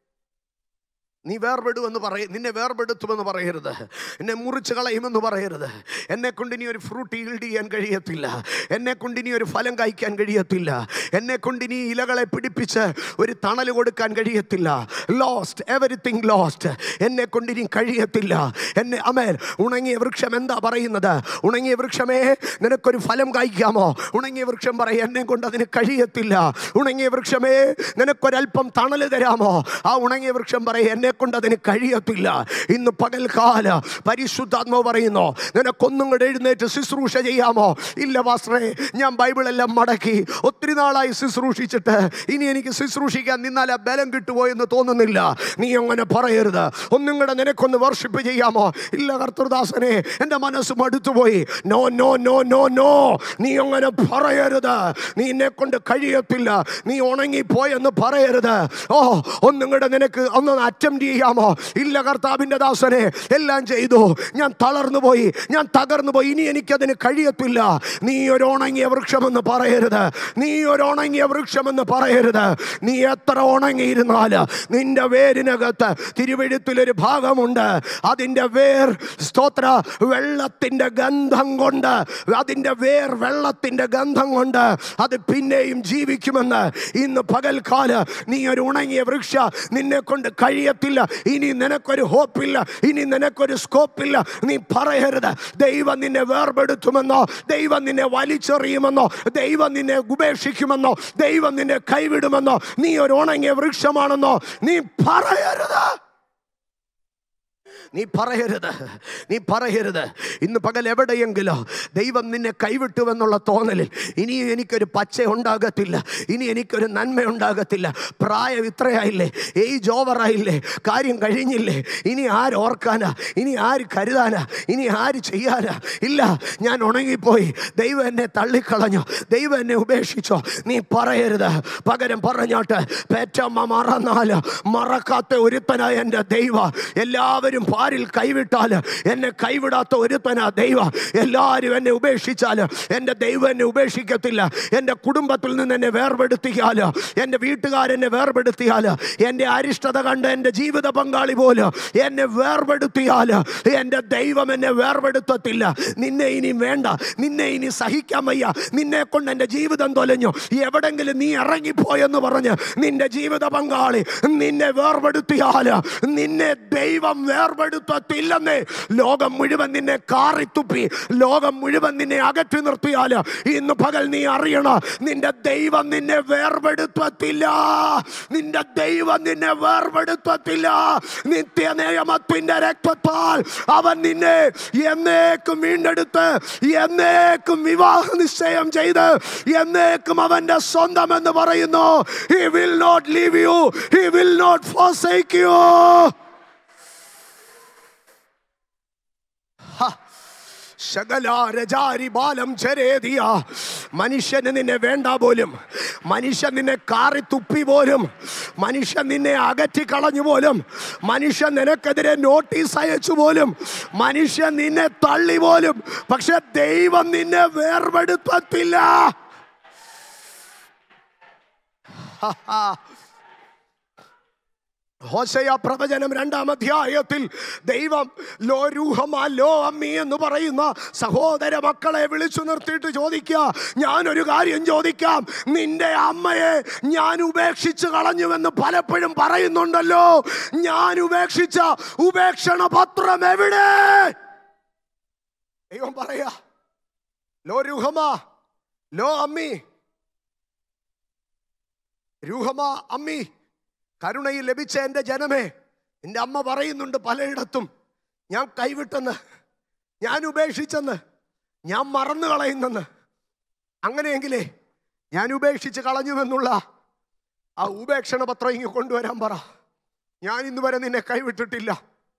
നീ വേർപെടുമെന്ന് പറയ നിന്നെ വേർപെടുത്തുമെന്ന് പറയരുത്. എന്നെ മുറിച്ച് കളയുമെന്ന് പറയരുത്. എന്നെ കൊണ്ട് ഇനി ഒരു ഫ്രൂട്ട് ഈൽഡ് ചെയ്യാൻ കഴിയത്തില്ല. എന്നെ കൊണ്ട് ഇനി ഒരു ഫലം കഴിക്കാൻ കഴിയത്തില്ല. എന്നെ കൊണ്ട് ഇനി ഇലകളെ പിടിപ്പിച്ച് ഒരു തണൽ കൊടുക്കാൻ കഴിയത്തില്ല. Lost, everything lost. എന്നെ കൊണ്ട് ഇനി കഴിയത്തില്ല. എന്നെ അമേൻ, ഉണങ്ങിയ വൃക്ഷം എന്താ പറയുന്നത്? ഉണങ്ങിയ വൃക്ഷമേ, നിനക്കൊരു ഫലം കഴിക്കാമോ? ഉണങ്ങിയ വൃക്ഷം പറയും, എന്നെ കൊണ്ട് അതിന് കഴിയത്തില്ല. ഉണങ്ങിയ വൃക്ഷമേ, നിനക്കൊരൽപ്പം തണൽ തരാമോ? ആ ഉണങ്ങിയ വൃക്ഷം പറയും, എന്നെ കൊണ്ട് അതിന് കഴിയത്തില്ല. ഇന്ന് പകൽക്കാല പരിശുദ്ധാത്മാവ് പറയുന്നു, നിനക്കൊന്നും കൂടെ എഴുന്നേറ്റ് ശുശ്രൂഷ ചെയ്യാമോ? ഇല്ല പാസ്റ്ററേ, ഞാൻ ബൈബിളെല്ലാം മടക്കി ഒത്തിരി നാളായി ശുശ്രൂഷിച്ചിട്ട് ഇനി എനിക്ക് ശുശ്രൂഷിക്കാൻ നിന്നാൽ ആ ബലം കിട്ടുമോ എന്ന് തോന്നുന്നില്ല. നീ അങ്ങനെ പറയരുത്. ഒന്നും കൂടെ നിനക്കൊന്ന് വർഷിപ്പ് ചെയ്യാമോ? ഇല്ല കർത്തൃദാസനെ, എൻ്റെ മനസ്സ് മടുത്തുപോയി. No no no no no നീ അങ്ങനെ പറയരുത്. നീ എന്നെ കൊണ്ട് കഴിയത്തില്ല, നീ ഉണങ്ങിപ്പോയെന്ന് പറയരുത്. ഓ, ഒന്നും കൂടെ നിനക്ക് ഒന്ന് അറ്റംപ്റ്റ് ചെയ്യാമോ? ഇല്ല കർത്താവിൻ്റെ ദാസനെ, എല്ലാം ചെയ്തു, ഞാൻ തളർന്നു പോയി, ഞാൻ തകർന്നു പോയി, ഇനി എനിക്കതിന് കഴിയത്തില്ല. നീ ഒരു ഉണങ്ങിയ വൃക്ഷമെന്ന് പറയരുത്. നീ ഒരു ഉണങ്ങിയ വൃക്ഷമെന്ന് പറയരുത്. നീ എത്ര ഉണങ്ങിയിരുന്നാൽ നിന്റെ വേരിനകത്ത് തിരുവെഴുത്തിലൊരു ഭാഗമുണ്ട്. അതിൻ്റെ വേർ സ്തോത്ര വെള്ളത്തിൻ്റെ ഗന്ധം കൊണ്ട്, അതിൻ്റെ വേർ വെള്ളത്തിൻ്റെ ഗന്ധം കൊണ്ട് അത് പിന്നെയും ജീവിക്കുമെന്ന്. ഇന്ന് പകൽക്കാല നീ ഒരു ഉണങ്ങിയ വൃക്ഷ, നിന്നെ കൊണ്ട് കഴിയത്തില്ല, ഇനി നിനക്കൊരു ഹോപ്പില്ല, ഇനി നിനക്കൊരു സ്കോപ്പില്ല, നീ പറയരുത്. ദൈവം നിന്നെ വേർപെടുത്തുമെന്നോ, ദൈവം നിന്നെ വലിച്ചെറിയുമെന്നോ, ദൈവം നിന്നെ ഉപേക്ഷിക്കുമെന്നോ, ദൈവം നിന്നെ കൈവിടുമെന്നോ, നീ ഒരു ഉണങ്ങിയ വൃക്ഷമാണെന്നോ നീ പറയരുത്. നീ പറയരുത്, നീ പറയരുത്. ഇന്ന് പകൽ എവിടെയെങ്കിലും ദൈവം നിന്നെ കൈവിട്ടുവെന്നുള്ള തോന്നലിൽ ഇനി എനിക്കൊരു പച്ച ഉണ്ടാകത്തില്ല, ഇനി എനിക്കൊരു നന്മ ഉണ്ടാകത്തില്ല, പ്രായം ഇത്രയായില്ലേ, ഏജ് ഓവറായില്ലേ, കാര്യം കഴിഞ്ഞില്ലേ, ഇനി ആര് ഓർക്കാനാ, ഇനി ആര് കരുതാനാ, ഇനി ആര് ചെയ്യാനാ? ഇല്ല, ഞാൻ ഉണങ്ങിപ്പോയി, ദൈവം എന്നെ തള്ളിക്കളഞ്ഞു, ദൈവം എന്നെ ഉപേക്ഷിച്ചോ, നീ പറയരുത്. പകരം പറഞ്ഞോട്ട്, പെറ്റമ്മ മറന്നാല് മറക്കാത്ത ഒരുത്തനായ എൻ്റെ ദൈവം എല്ലാവരും പാരിൽ കൈവിട്ടാൽ എന്നെ കൈവിടാത്ത ഒരുത്തനാ ദൈവം. എല്ലാവരും എന്നെ ഉപേക്ഷിച്ചാൽ എൻ്റെ ദൈവം എന്നെ ഉപേക്ഷിക്കത്തില്ല. എൻ്റെ കുടുംബത്തിൽ നിന്ന് എന്നെ വേർപെടുത്തിയാൽ, എൻ്റെ വീട്ടുകാരെന്നെ വേർപെടുത്തിയാൽ, എൻ്റെ അരിഷ്ടത കണ്ട് എൻ്റെ ജീവിത പങ്കാളി പോലും എന്നെ വേർപെടുത്തിയാൽ എൻ്റെ ദൈവം എന്നെ വേർപെടുത്തത്തില്ല. നിന്നെ ഇനി വേണ്ട, നിന്നെ ഇനി സഹിക്കാൻ വയ്യ, നിന്നെ കൊണ്ട് എൻ്റെ ജീവിതം തൊലഞ്ഞു, എവിടെങ്കിലും നീ ഇറങ്ങിപ്പോയെന്ന് പറഞ്ഞ് നിന്റെ ജീവിത പങ്കാളി നിന്നെ വേർപെടുത്തിയാൽ നിന്നെ ദൈവം വേർപെടുത്തത്തില്ലെന്നേ. ലോകം മുഴുവൻ നിന്നെ കാറിത്തുപ്പി, ലോകം മുഴുവൻ നിന്നെ അകറ്റി നിർത്തിയാൽ ഇന്ന് പകൽ നീ അറിയണം, നിന്റെ ദൈവം നിന്നെ വേർപെടുത്തത്തില്ല. നിന്റെ ദൈവം നിന്നെ വേർപെടുത്തത്തില്ല. നിത്യനിയമത്തിന്റെ രക്തത്താൽ അവൻ നിന്നെ എന്നേക്കും വീണ്ടെടുത്ത്, എന്നേക്കും വിവാഹ നിശ്ചയം ചെയ്ത്, എന്നേക്കും അവന്റെ സ്വന്തം എന്ന് പറയുന്നു. He will not leave you, he will not forsake you. മനുഷ്യന് നിന്നെ വേണ്ട പോലും, മനുഷ്യൻ നിന്നെ കാറി തുപ്പി പോലും, മനുഷ്യൻ നിന്നെ അകറ്റി കളഞ്ഞു പോലും, മനുഷ്യൻ നിനക്കെതിരെ നോട്ടീസ് അയച്ചു പോലും, മനുഷ്യൻ നിന്നെ തള്ളി പോലും, പക്ഷെ ദൈവം നിന്നെ വേർപെടുത്തത്തില്ല. ഹോശയ പ്രവചനം രണ്ടാം അധ്യായത്തിൽ ദൈവം ലോ രൂഹമാ ലോ അമ്മി എന്ന് പറയുന്ന സഹോദര മക്കളെ വിളിച്ചു നിർത്തിയിട്ട് ചോദിക്കുക, ഞാനൊരു കാര്യം ചോദിക്കാം, നിന്റെ അമ്മയെ ഞാൻ ഉപേക്ഷിച്ച് കളഞ്ഞുവെന്ന് പലപ്പോഴും പറയുന്നുണ്ടല്ലോ, ഞാൻ ഉപേക്ഷിച്ച ഉപേക്ഷണ പത്രം എവിടെ? ദൈവം പറയാ, ലോ രൂഹമാ ലോ അമ്മി, രൂഹമാ അമ്മി, കരുണയിൽ ലഭിച്ച എൻ്റെ ജനമേ, എൻ്റെ അമ്മ പറയുന്നുണ്ട് പലയിടത്തും, ഞാൻ കൈവിട്ടെന്ന്, ഞാൻ ഉപേക്ഷിച്ചെന്ന്, ഞാൻ മറന്നു കളയുന്നെന്ന്. അങ്ങനെയെങ്കിലേ ഞാൻ ഉപേക്ഷിച്ച് കളഞ്ഞുവെന്നുള്ള ആ ഉപേക്ഷണ പത്രം ഇങ്ങ് കൊണ്ടുവരാൻ പറ. ഞാൻ ഇന്ന് വരെ നിന്നെ കൈവിട്ടിട്ടില്ല,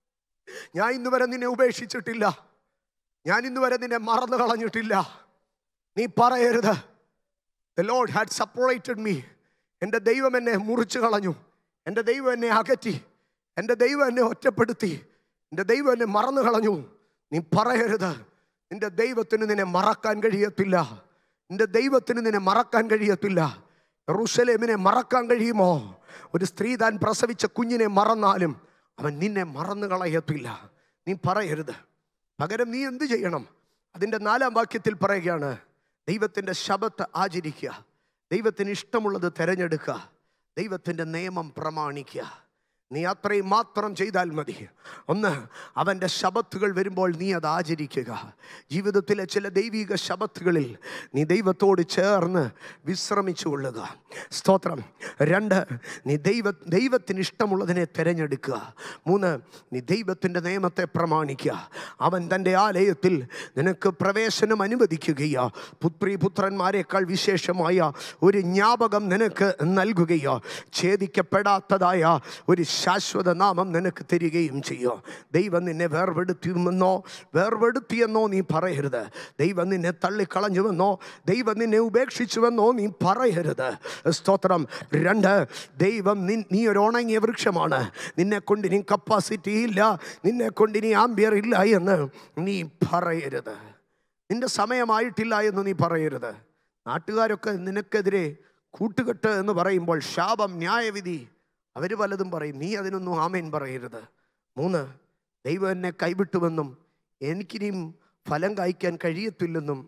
ഞാൻ ഇന്ന് വരെ നിന്നെ ഉപേക്ഷിച്ചിട്ടില്ല, ഞാൻ ഇന്ന് വരെ നിന്നെ മറന്നു കളഞ്ഞിട്ടില്ല. നീ പറയരുത്, The Lord had separated me. എൻ്റെ ദൈവം എന്നെ മുറിച്ചു കളഞ്ഞു, എൻ്റെ ദൈവം എന്നെ അകറ്റി, എൻ്റെ ദൈവം എന്നെ ഒറ്റപ്പെടുത്തി, എൻ്റെ ദൈവം എന്നെ മറന്നു കളഞ്ഞു. നീ പറയരുത്, നിന്റെ ദൈവത്തിന് നിന്നെ മറക്കാൻ കഴിയത്തില്ല. നിന്റെ ദൈവത്തിന് നിന്നെ മറക്കാൻ കഴിയത്തില്ല. യെരൂശലേമിനെ മറക്കാൻ കഴിയുമോ? ഒരു സ്ത്രീ താൻ പ്രസവിച്ച കുഞ്ഞിനെ മറന്നാലും അവൻ നിന്നെ മറന്നു കളയത്തില്ല. നീ പറയരുത്. പകരം നീ എന്ത് ചെയ്യണം? അതിൻ്റെ നാലാം വാക്യത്തിൽ പറയുകയാണ്, ദൈവത്തിൻ്റെ ശബത്ത് ആചരിക്കുക, ദൈവത്തിന് ഇഷ്ടമുള്ളത് തിരഞ്ഞെടുക്കുക, ദൈവത്തിൻ്റെ നിയമം പ്രമാണിക്കുക. നീ അത്രയും മാത്രം ചെയ്താൽ മതി. ഒന്ന്, അവൻ്റെ ശബത്തുകൾ വരുമ്പോൾ നീ അത് ആചരിക്കുക. ജീവിതത്തിലെ ചില ദൈവിക ശബത്തുകളിൽ നീ ദൈവത്തോട് ചേർന്ന് വിശ്രമിച്ചു കൊള്ളുക. സ്തോത്രം. രണ്ട്, നീ ദൈവ ദൈവത്തിന് ഇഷ്ടമുള്ളതിനെ തിരഞ്ഞെടുക്കുക. മൂന്ന്, നീ ദൈവത്തിൻ്റെ നിയമത്തെ പ്രമാണിക്കുക. അവൻ തൻ്റെ ആലയത്തിൽ നിനക്ക് പ്രവേശനം അനുവദിക്കുകയോ പുത്രി പുത്രന്മാരെക്കാൾ വിശേഷമായ ഒരു ജ്ഞാപകം നിനക്ക് നൽകുകയോ ഛേദിക്കപ്പെടാത്തതായ ഒരു ശാശ്വത നാമം നിനക്ക് തരികയും ചെയ്യോ. ദൈവം നിന്നെ വേർപെടുത്തിയുമെന്നോ വേർപെടുത്തിയെന്നോ നീ പറയരുത്. ദൈവം നിന്നെ തള്ളിക്കളഞ്ഞുവെന്നോ ദൈവം നിന്നെ ഉപേക്ഷിച്ചുവെന്നോ നീ പറയരുത്. സ്തോത്രം. രണ്ട്, ദൈവം നി നീ ഒരു ഉണങ്ങിയ വൃക്ഷമാണ്, നിന്നെ കൊണ്ട് ഇനി കപ്പാസിറ്റി ഇല്ല, നിന്നെ കൊണ്ട് ഇനി ആംബിയർ ഇല്ല എന്ന് നീ പറയരുത്. നിന്റെ സമയമായിട്ടില്ല എന്ന് നീ പറയരുത്. നാട്ടുകാരൊക്കെ നിനക്കെതിരെ കൂട്ടുകെട്ട് എന്ന് പറയുമ്പോൾ ശാപം, ന്യായവിധി, അവർ പലതും പറയും, നീ അതിനൊന്നും ആമേൻ പറയരുത്. മൂന്ന്, ദൈവം എന്നെ കൈവിട്ടുവെന്നും എനിക്കിനിയും ഫലം കായ്ക്കാൻ കഴിയത്തില്ലെന്നും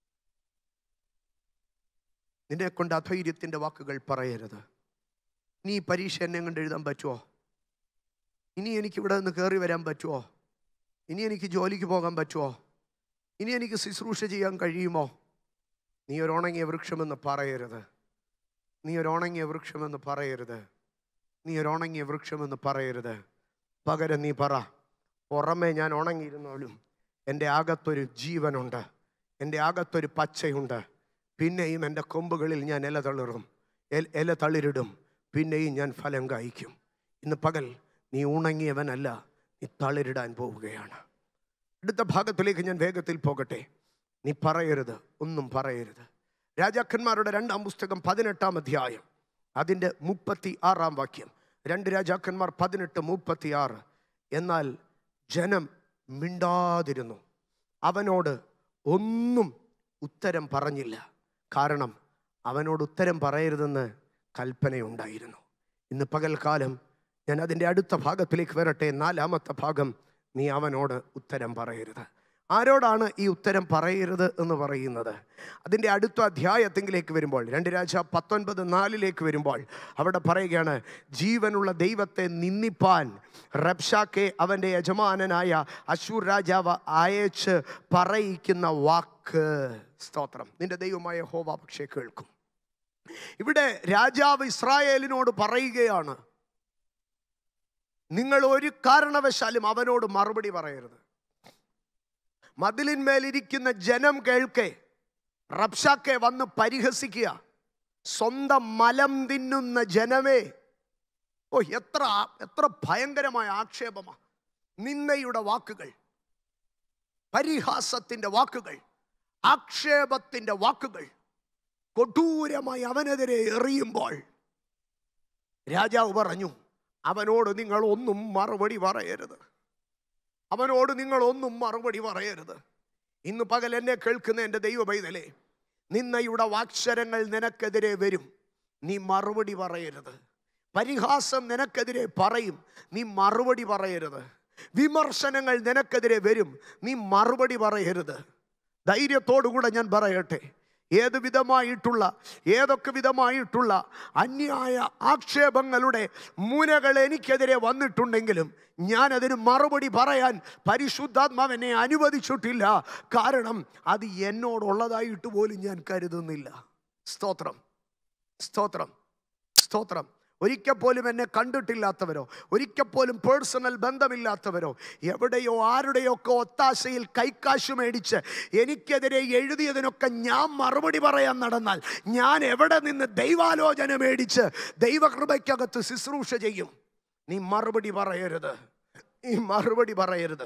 നിന്നെ കൊണ്ട് അധൈര്യത്തിൻ്റെ വാക്കുകൾ പറയരുത്. ഇനി ഈ പരീക്ഷ എന്നെ കൊണ്ട് എഴുതാൻ പറ്റുമോ? ഇനി എനിക്കിവിടെ നിന്ന് കയറി വരാൻ പറ്റുമോ? ഇനി എനിക്ക് ജോലിക്ക് പോകാൻ പറ്റുമോ? ഇനി എനിക്ക് ശുശ്രൂഷ ചെയ്യാൻ കഴിയുമോ? നീ ഒരു ഉണങ്ങിയ വൃക്ഷമെന്ന് പറയരുത്. നീ ഒരു ഉണങ്ങിയ വൃക്ഷമെന്ന് പറയരുത്. നീ ഒരു ഉണങ്ങിയ വൃക്ഷമെന്ന് പറയരുത്. പകരം നീ പറ, പുറമേ ഞാൻ ഉണങ്ങിയിരുന്നാലും എൻ്റെ അകത്തൊരു ജീവനുണ്ട്, എൻ്റെ അകത്തൊരു പച്ചയുണ്ട്. പിന്നെയും എൻ്റെ കൊമ്പുകളിൽ ഞാൻ ഇല തളിരും ഇല തളിരിടും പിന്നെയും ഞാൻ ഫലം കായ്ക്കും. ഇന്ന് പകൽ നീ ഉണങ്ങിയവനല്ല, നീ തളിരിടാൻ പോവുകയാണ്. അടുത്ത ഭാഗത്തിലേക്ക് ഞാൻ വേഗത്തിൽ പോകട്ടെ. നീ പറയരുത്, ഒന്നും പറയരുത്. രാജാക്കന്മാരുടെ രണ്ടാം പുസ്തകം പതിനെട്ടാം അധ്യായം അതിൻ്റെ മുപ്പത്തി ആറാം വാക്യം. രണ്ട് രാജാക്കന്മാർ പതിനെട്ട് മുപ്പത്തി ആറ്. എന്നാൽ ജനം മിണ്ടാതിരുന്നു. അവനോട് ഒന്നും ഉത്തരം പറഞ്ഞില്ല. കാരണം അവനോട് ഉത്തരം പറയരുതെന്ന് കൽപ്പനയുണ്ടായിരുന്നു. ഇന്ന് പകൽക്കാലം ഞാൻ അതിൻ്റെ അടുത്ത ഭാഗത്തിലേക്ക് വരട്ടെ. നാലാമത്തെ ഭാഗം, നീ അവനോട് ഉത്തരം പറയരുത്. ആരോടാണ് ഈ ഉത്തരം പറയരുത് എന്ന് പറയുന്നത്? അതിൻ്റെ അടുത്ത അധ്യായത്തിലേക്ക് വരുമ്പോൾ, രണ്ട് രാജ പത്തൊൻപത് നാലിലേക്ക് വരുമ്പോൾ അവിടെ പറയുകയാണ്, ജീവനുള്ള ദൈവത്തെ നിന്ദിപ്പാൻ റബ്ശാക്കെ അവൻ്റെ യജമാനനായ അശൂർ രാജാവ് അയച്ച് പറയിക്കുന്ന വാക്ക്. സ്തോത്രം. നിന്റെ ദൈവമായ യഹോവ പക്ഷേ കേൾക്കും. ഇവിടെ രാജാവ് ഇസ്രായേലിനോട് പറയുകയാണ്, നിങ്ങൾ ഒരു കാരണവശാലും അവനോട് മറുപടി പറയരുത്. മതിലിന്മേലിരിക്കുന്ന ജനം കേൾക്കെ റബ്ശാക്കെ വന്ന് പരിഹസിക്കുക, സ്വന്തം മലം തിന്നുന്ന ജനമേ. ഓ, എത്ര എത്ര ഭയങ്കരമായ ആക്ഷേപമാ! നിന്ദയുടെ വാക്കുകൾ, പരിഹാസത്തിന്റെ വാക്കുകൾ, ആക്ഷേപത്തിന്റെ വാക്കുകൾ കൊടൂരമായി അവനെതിരെ എറിയുമ്പോൾ രാജാവ് പറഞ്ഞു, അവനോട് നിങ്ങൾ ഒന്നും മറുപടി പറയരുത്. അവനോട് നിങ്ങൾ ഒന്നും മറുപടി പറയരുത്. ഇന്ന് പകൽ എന്നെ കേൾക്കുന്ന എൻ്റെ ദൈവ പൈതലേ, നിന്നയുടെ വാക്ശരങ്ങൾ നിനക്കെതിരെ വരും, നീ മറുപടി പറയരുത്. പരിഹാസം നിനക്കെതിരെ പറയും, നീ മറുപടി പറയരുത്. വിമർശനങ്ങൾ നിനക്കെതിരെ വരും, നീ മറുപടി പറയരുത്. ധൈര്യത്തോടുകൂടെ ഞാൻ പറയട്ടെ, ഏത് വിധമായിട്ടുള്ള ഏതൊക്കെ വിധമായിട്ടുള്ള അന്യായ ആക്ഷേപങ്ങളുടെ മുനകൾ എനിക്കെതിരെ വന്നിട്ടുണ്ടെങ്കിലും ഞാൻ അതിന് മറുപടി പറയാൻ പരിശുദ്ധാത്മാവെന്നെ അനുവദിച്ചിട്ടില്ല. കാരണം അത് എന്നോടുള്ളതായിട്ട് പോലും ഞാൻ കരുതുന്നില്ല. സ്തോത്രം, സ്തോത്രം, സ്തോത്രം. ഒരിക്കൽ പോലും എന്നെ കണ്ടിട്ടില്ലാത്തവരോ, ഒരിക്കൽ പോലും പേഴ്സണൽ ബന്ധമില്ലാത്തവരോ, എവിടെയോ ആരുടെയോ ഒക്കെ ഒത്താശയിൽ കൈക്കാശ് മേടിച്ച് എനിക്കെതിരെ എഴുതിയതിനൊക്കെ ഞാൻ മറുപടി പറയാൻ നടന്നാൽ ഞാൻ എവിടെ നിന്ന് ദൈവാലോചന മേടിച്ച് ദൈവകൃപയ്ക്കകത്ത് ശുശ്രൂഷ ചെയ്യും? നീ മറുപടി പറയരുത്, നീ മറുപടി പറയരുത്.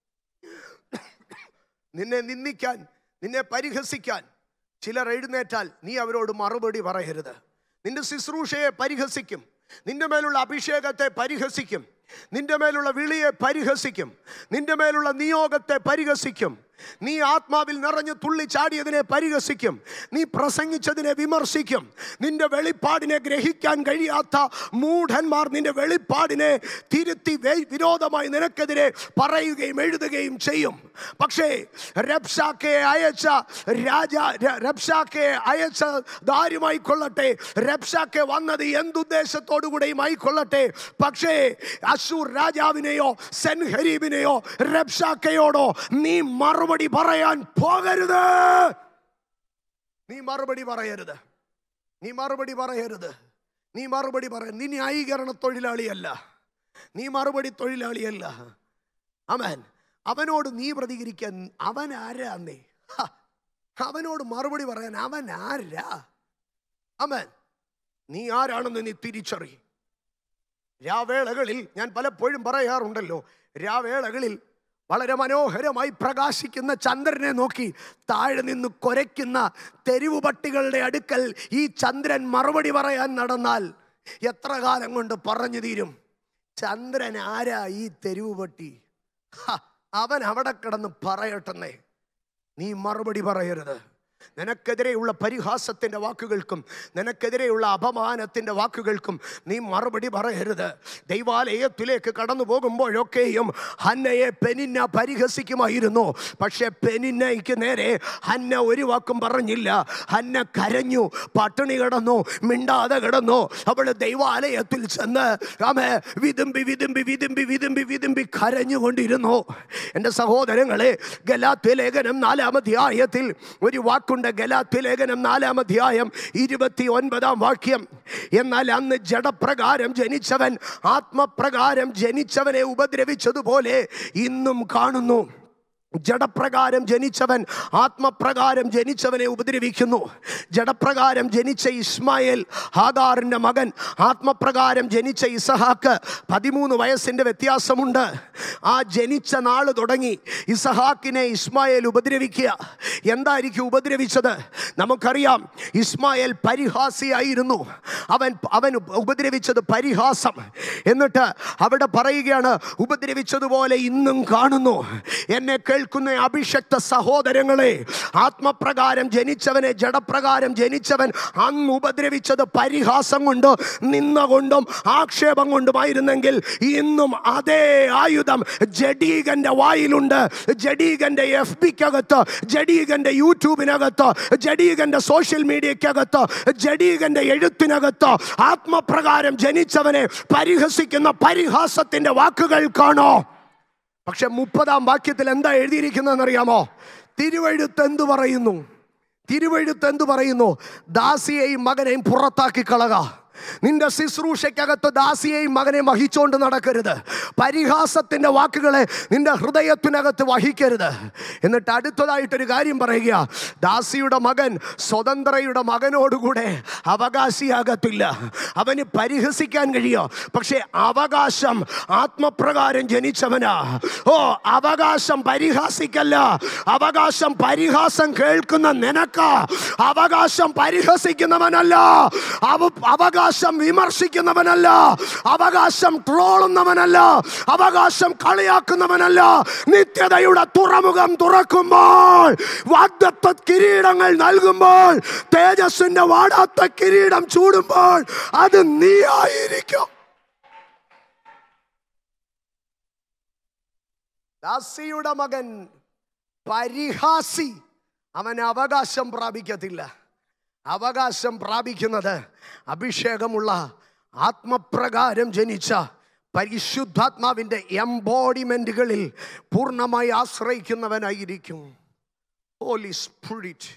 നിന്നെ നിന്ദിക്കാൻ, നിന്നെ പരിഹസിക്കാൻ ചിലർ എഴുന്നേറ്റാൽ നീ അവരോട് മറുപടി പറയരുത്. നിന്റെ ശുശ്രൂഷയെ പരിഹസിക്കും, നിന്റെ മേലുള്ള അഭിഷേകത്തെ പരിഹസിക്കും, നിന്റെ മേലുള്ള വിളിയെ പരിഹസിക്കും, നിന്റെ മേലുള്ള നിയോഗത്തെ പരിഹസിക്കും. നീ ആത്മാവിൽ നിറഞ്ഞു തുള്ളി ചാടിയതിനെ പരിഹസിക്കും, നീ പ്രസംഗിച്ചതിനെ വിമർശിക്കും. നിന്റെ വെളിപ്പാടിനെ ഗ്രഹിക്കാൻ കഴിയാത്ത മൂഢന്മാർ നിന്റെ വെളിപ്പാടിനെ തിരുത്തി വിരോധമായി നിനക്കെതിരെ പറയുകയും എഴുതുകയും ചെയ്യും. പക്ഷേ റബ്ശാക്കെ അയച്ച രാജ റബ്ശാക്കെ അയച്ച ദാരുമായി കൊള്ളട്ടെ, റബ്ശാക്കെ വന്നത് എന്തുദ്ദേശത്തോടുകൂടെയും ആയിക്കൊള്ളട്ടെ, പക്ഷേ അശൂർ രാജാവിനെയോ സെൻഹരീബിനെയോ റബ്ശാക്കയോടോ നീ മറുപടി മറുപടി പറയാൻ പോകരുത്. നീ മറുപടി പറയരുത്, നീ മറുപടി പറയരുത്, നീ മറുപടി പറയ നീ ന്യായീകരണ തൊഴിലാളിയല്ല, നീ മറുപടി തൊഴിലാളിയല്ല. ആമേൻ. അവനോട് നീ പ്രതികരിക്കാൻ അവൻ ആരാന്നേ? അവനോട് മറുപടി പറയാൻ അവൻ ആരാ? ആമേൻ. നീ ആരാണെന്ന് നീ തിരിച്ചറി. രാവേളകളിൽ ഞാൻ പലപ്പോഴും പറയാറുണ്ടല്ലോ, രാവേളകളിൽ വളരെ മനോഹരമായി പ്രകാശിക്കുന്ന ചന്ദ്രനെ നോക്കി താഴെ നിന്ന് കൊരയ്ക്കുന്ന തെരുവു പട്ടികളുടെ അടുക്കൽ ഈ ചന്ദ്രൻ മറുപടി പറയാൻ നടന്നാൽ എത്ര കാലം കൊണ്ട് പറഞ്ഞു തീരും? ചന്ദ്രൻ ആരാ ഈ തെരുവു പട്ടി? അവൻ അവിടെ കിടന്ന് പറയട്ടെന്നേ. നീ മറുപടി പറയരുത്. നിനക്കെതിരെയുള്ള പരിഹാസത്തിൻ്റെ വാക്കുകൾക്കും നിനക്കെതിരെയുള്ള അപമാനത്തിൻ്റെ വാക്കുകൾക്കും നീ മറുപടി പറയരുത്. ദൈവാലയത്തിലേക്ക് കടന്നു പോകുമ്പോഴൊക്കെയും ഹന്നയെ പെനിന്ന പരിഹസിക്കുമായിരുന്നു. പക്ഷെ പെനിന്നയ്ക്ക് നേരെ ഹന്ന ഒരു വാക്കും പറഞ്ഞില്ല. ഹന്ന കരഞ്ഞു, പട്ടിണി കിടന്നു, മിണ്ടാതെ കിടന്നു. അവൾ ദൈവാലയത്തിൽ ചെന്ന് ആമേ വിതുമ്പി വിതുമ്പി വിതുമ്പി വിതുമ്പി വിതുമ്പി കരഞ്ഞുകൊണ്ടിരുന്നു. എൻ്റെ സഹോദരങ്ങളെ, ഗലാത്യ ലേഖനം നാലാം അധ്യായത്തിൽ ഒരു വാക്ക് ഗലാത്യ ലേഖനം നാലാം അധ്യായം ഇരുപത്തി ഒൻപതാം വാക്യം, എന്നാൽ അന്ന് ജഡപ്രകാരം ജനിച്ചവൻ ആത്മപ്രകാരം ജനിച്ചവനെ ഉപദ്രവിച്ചതുപോലെ ഇന്നും കാണുന്നു. ജഡപ്രകാരം ജനിച്ചവൻ ആത്മപ്രകാരം ജനിച്ചവനെ ഉപദ്രവിക്കുന്നു. ജഡപ്രകാരം ജനിച്ച ഇസ്മായേൽ ഹാഗാറിൻ്റെ മകൻ, ആത്മപ്രകാരം ജനിച്ച ഇസഹാക്ക് പതിമൂന്ന് വയസ്സിൻ്റെ വ്യത്യാസമുണ്ട്. ആ ജനിച്ച നാള് തുടങ്ങി ഇസഹാക്കിനെ ഇസ്മായേൽ ഉപദ്രവിക്കുക. എന്തായിരിക്കും ഉപദ്രവിച്ചത്? നമുക്കറിയാം, ഇസ്മായേൽ പരിഹാസിയായിരുന്നു. അവൻ അവൻ ഉപദ്രവിച്ചത് പരിഹാസം. എന്നിട്ട് അവിടെ പറയുകയാണ്, ഉപദ്രവിച്ചതുപോലെ ഇന്നും കാണുന്നു. എന്നെ കേൾക്കുന്ന അഭിഷക്ത സഹോദരങ്ങളെ, ആത്മപ്രകാരം ജനിച്ചവനെ, ജഡപ്രകാരം ജനിച്ചവൻ അന്ന് ഉപദ്രവിച്ചത് പരിഹാസം കൊണ്ട്, നിന്ന കൊണ്ടും ആക്ഷേപം കൊണ്ടുമായിരുന്നെങ്കിൽ ഇന്നും അതേ ആയുധം ജഡീകന്റെ വായിലുണ്ട്. ജഡീകന്റെ എഫ് ബിക്കകത്ത്, ജഡീകന്റെ യൂട്യൂബിനകത്ത്, ജഡീകന്റെ സോഷ്യൽ മീഡിയക്കകത്ത്, ജഡീകന്റെ എഴുത്തിനകത്ത് ആത്മപ്രകാരം ജനിച്ചവനെ പരിഹസിക്കുന്ന പരിഹാസത്തിന്റെ വാക്കുകൾ കാണോ. പക്ഷെ മുപ്പതാം വാക്യത്തിൽ എന്താ എഴുതിയിരിക്കുന്നതെന്നറിയാമോ? തിരുവെഴുത്ത് എന്തു പറയുന്നു? തിരുവെഴുത്ത് എന്തു പറയുന്നു? ദാസിയെയും മകനെയും പുറത്താക്കി കളക. നിന്റെ ശുശ്രൂഷയ്ക്കകത്ത് ദാസിയെയും മകനെയും വഹിച്ചുകൊണ്ട് നടക്കരുത്. പരിഹാസത്തിന്റെ വാക്കുകളെ നിന്റെ ഹൃദയത്തിനകത്ത് വഹിക്കരുത്. എന്നിട്ട് അടുത്തതായിട്ടൊരു കാര്യം പറയുക, ദാസിയുടെ മകൻ സ്വതന്ത്രയുടെ മകനോടുകൂടെ അവകാശിയാകത്തില്ല. അവന് പരിഹസിക്കാൻ കഴിയോ, പക്ഷെ അവകാശം ആത്മപ്രകാരം ജനിച്ചവനാ. ഓ, അവകാശം പരിഹാസിക്കല്ല, അവകാശം പരിഹാസം കേൾക്കുന്ന നിനക്കാ. അവകാശം പരിഹസിക്കുന്നവനല്ല, അവകാശം വിമർശിക്കുന്നവനല്ല, അവകാശം ട്രോളുന്നവനല്ല, അവകാശം കളിയാക്കുന്നവനല്ല. നിത്യതയുടെ തുറമുഖം തുറക്കുമ്പോൾ, വാഗ്ദത്ത കിരീടങ്ങൾ നൽകുമ്പോൾ, തേജസ്സിന്റെ വാടാത്ത കിരീടം ചൂടുമ്പോൾ അത് നീ ആയിരിക്കും. ദാസിയുടെ മകൻ പരിഹാസി, അവൻ അവകാശം പ്രാപിക്കത്തില്ല. അവകാശം പ്രാപിക്കുന്നത് അഭിഷേകമുള്ള ആത്മപ്രകാരം ജനിച്ച പരിശുദ്ധാത്മാവിൻ്റെ എംബോഡിമെന്റുകളിൽ പൂർണ്ണമായി ആശ്രയിക്കുന്നവനായിരിക്കും. Holy spirit.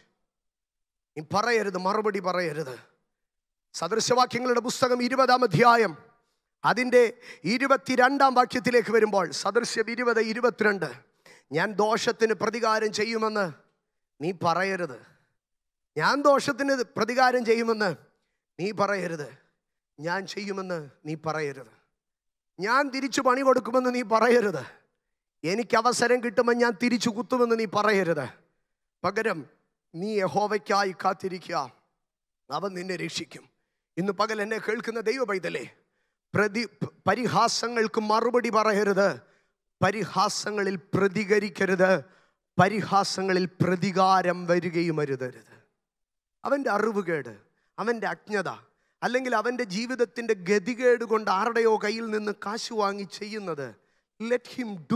നീ പറയരുത്, മറുപടി പറയരുത്. സദൃശവാക്യങ്ങളുടെ പുസ്തകം ഇരുപതാം അധ്യായം അതിൻ്റെ ഇരുപത്തിരണ്ടാം വാക്യത്തിലേക്ക് വരുമ്പോൾ, സദൃശ്യം ഇരുപത് ഇരുപത്തിരണ്ട്, ഞാൻ ദോഷത്തിന് പ്രതികാരം ചെയ്യുമെന്ന് നീ പറയരുത്. ഞാൻ ദോഷത്തിന് പ്രതികാരം ചെയ്യുമെന്ന് നീ പറയരുത്. ഞാൻ ചെയ്യുമെന്ന് നീ പറയരുത്. ഞാൻ തിരിച്ചു പണി കൊടുക്കുമെന്ന് നീ പറയരുത്. എനിക്ക് അവസരം കിട്ടുമ്പോൾ ഞാൻ തിരിച്ചു കുത്തുമെന്ന് നീ പറയരുത്. പകരം നീ യഹോവയ്ക്കായി കാത്തിരിക്കുക, അവൻ നിന്നെ രക്ഷിക്കും. ഇന്ന് പകൽ എന്നെ കേൾക്കുന്ന ദൈവ പൈതലേ, പ്രതി പരിഹാസങ്ങൾക്ക് മറുപടി പറയരുത്, പരിഹാസങ്ങളിൽ പ്രതികരിക്കരുത്, പരിഹാസങ്ങളിൽ പ്രതികാരം വരികയും അരുതരുത്. അവൻ്റെ അറിവുകേട്, അവൻ്റെ അജ്ഞത, അല്ലെങ്കിൽ അവൻ്റെ ജീവിതത്തിൻ്റെ ഗതികേട് കൊണ്ട് ആരുടെയോ കയ്യിൽ നിന്ന് കാശ് വാങ്ങി ചെയ്യുന്നത്, let him do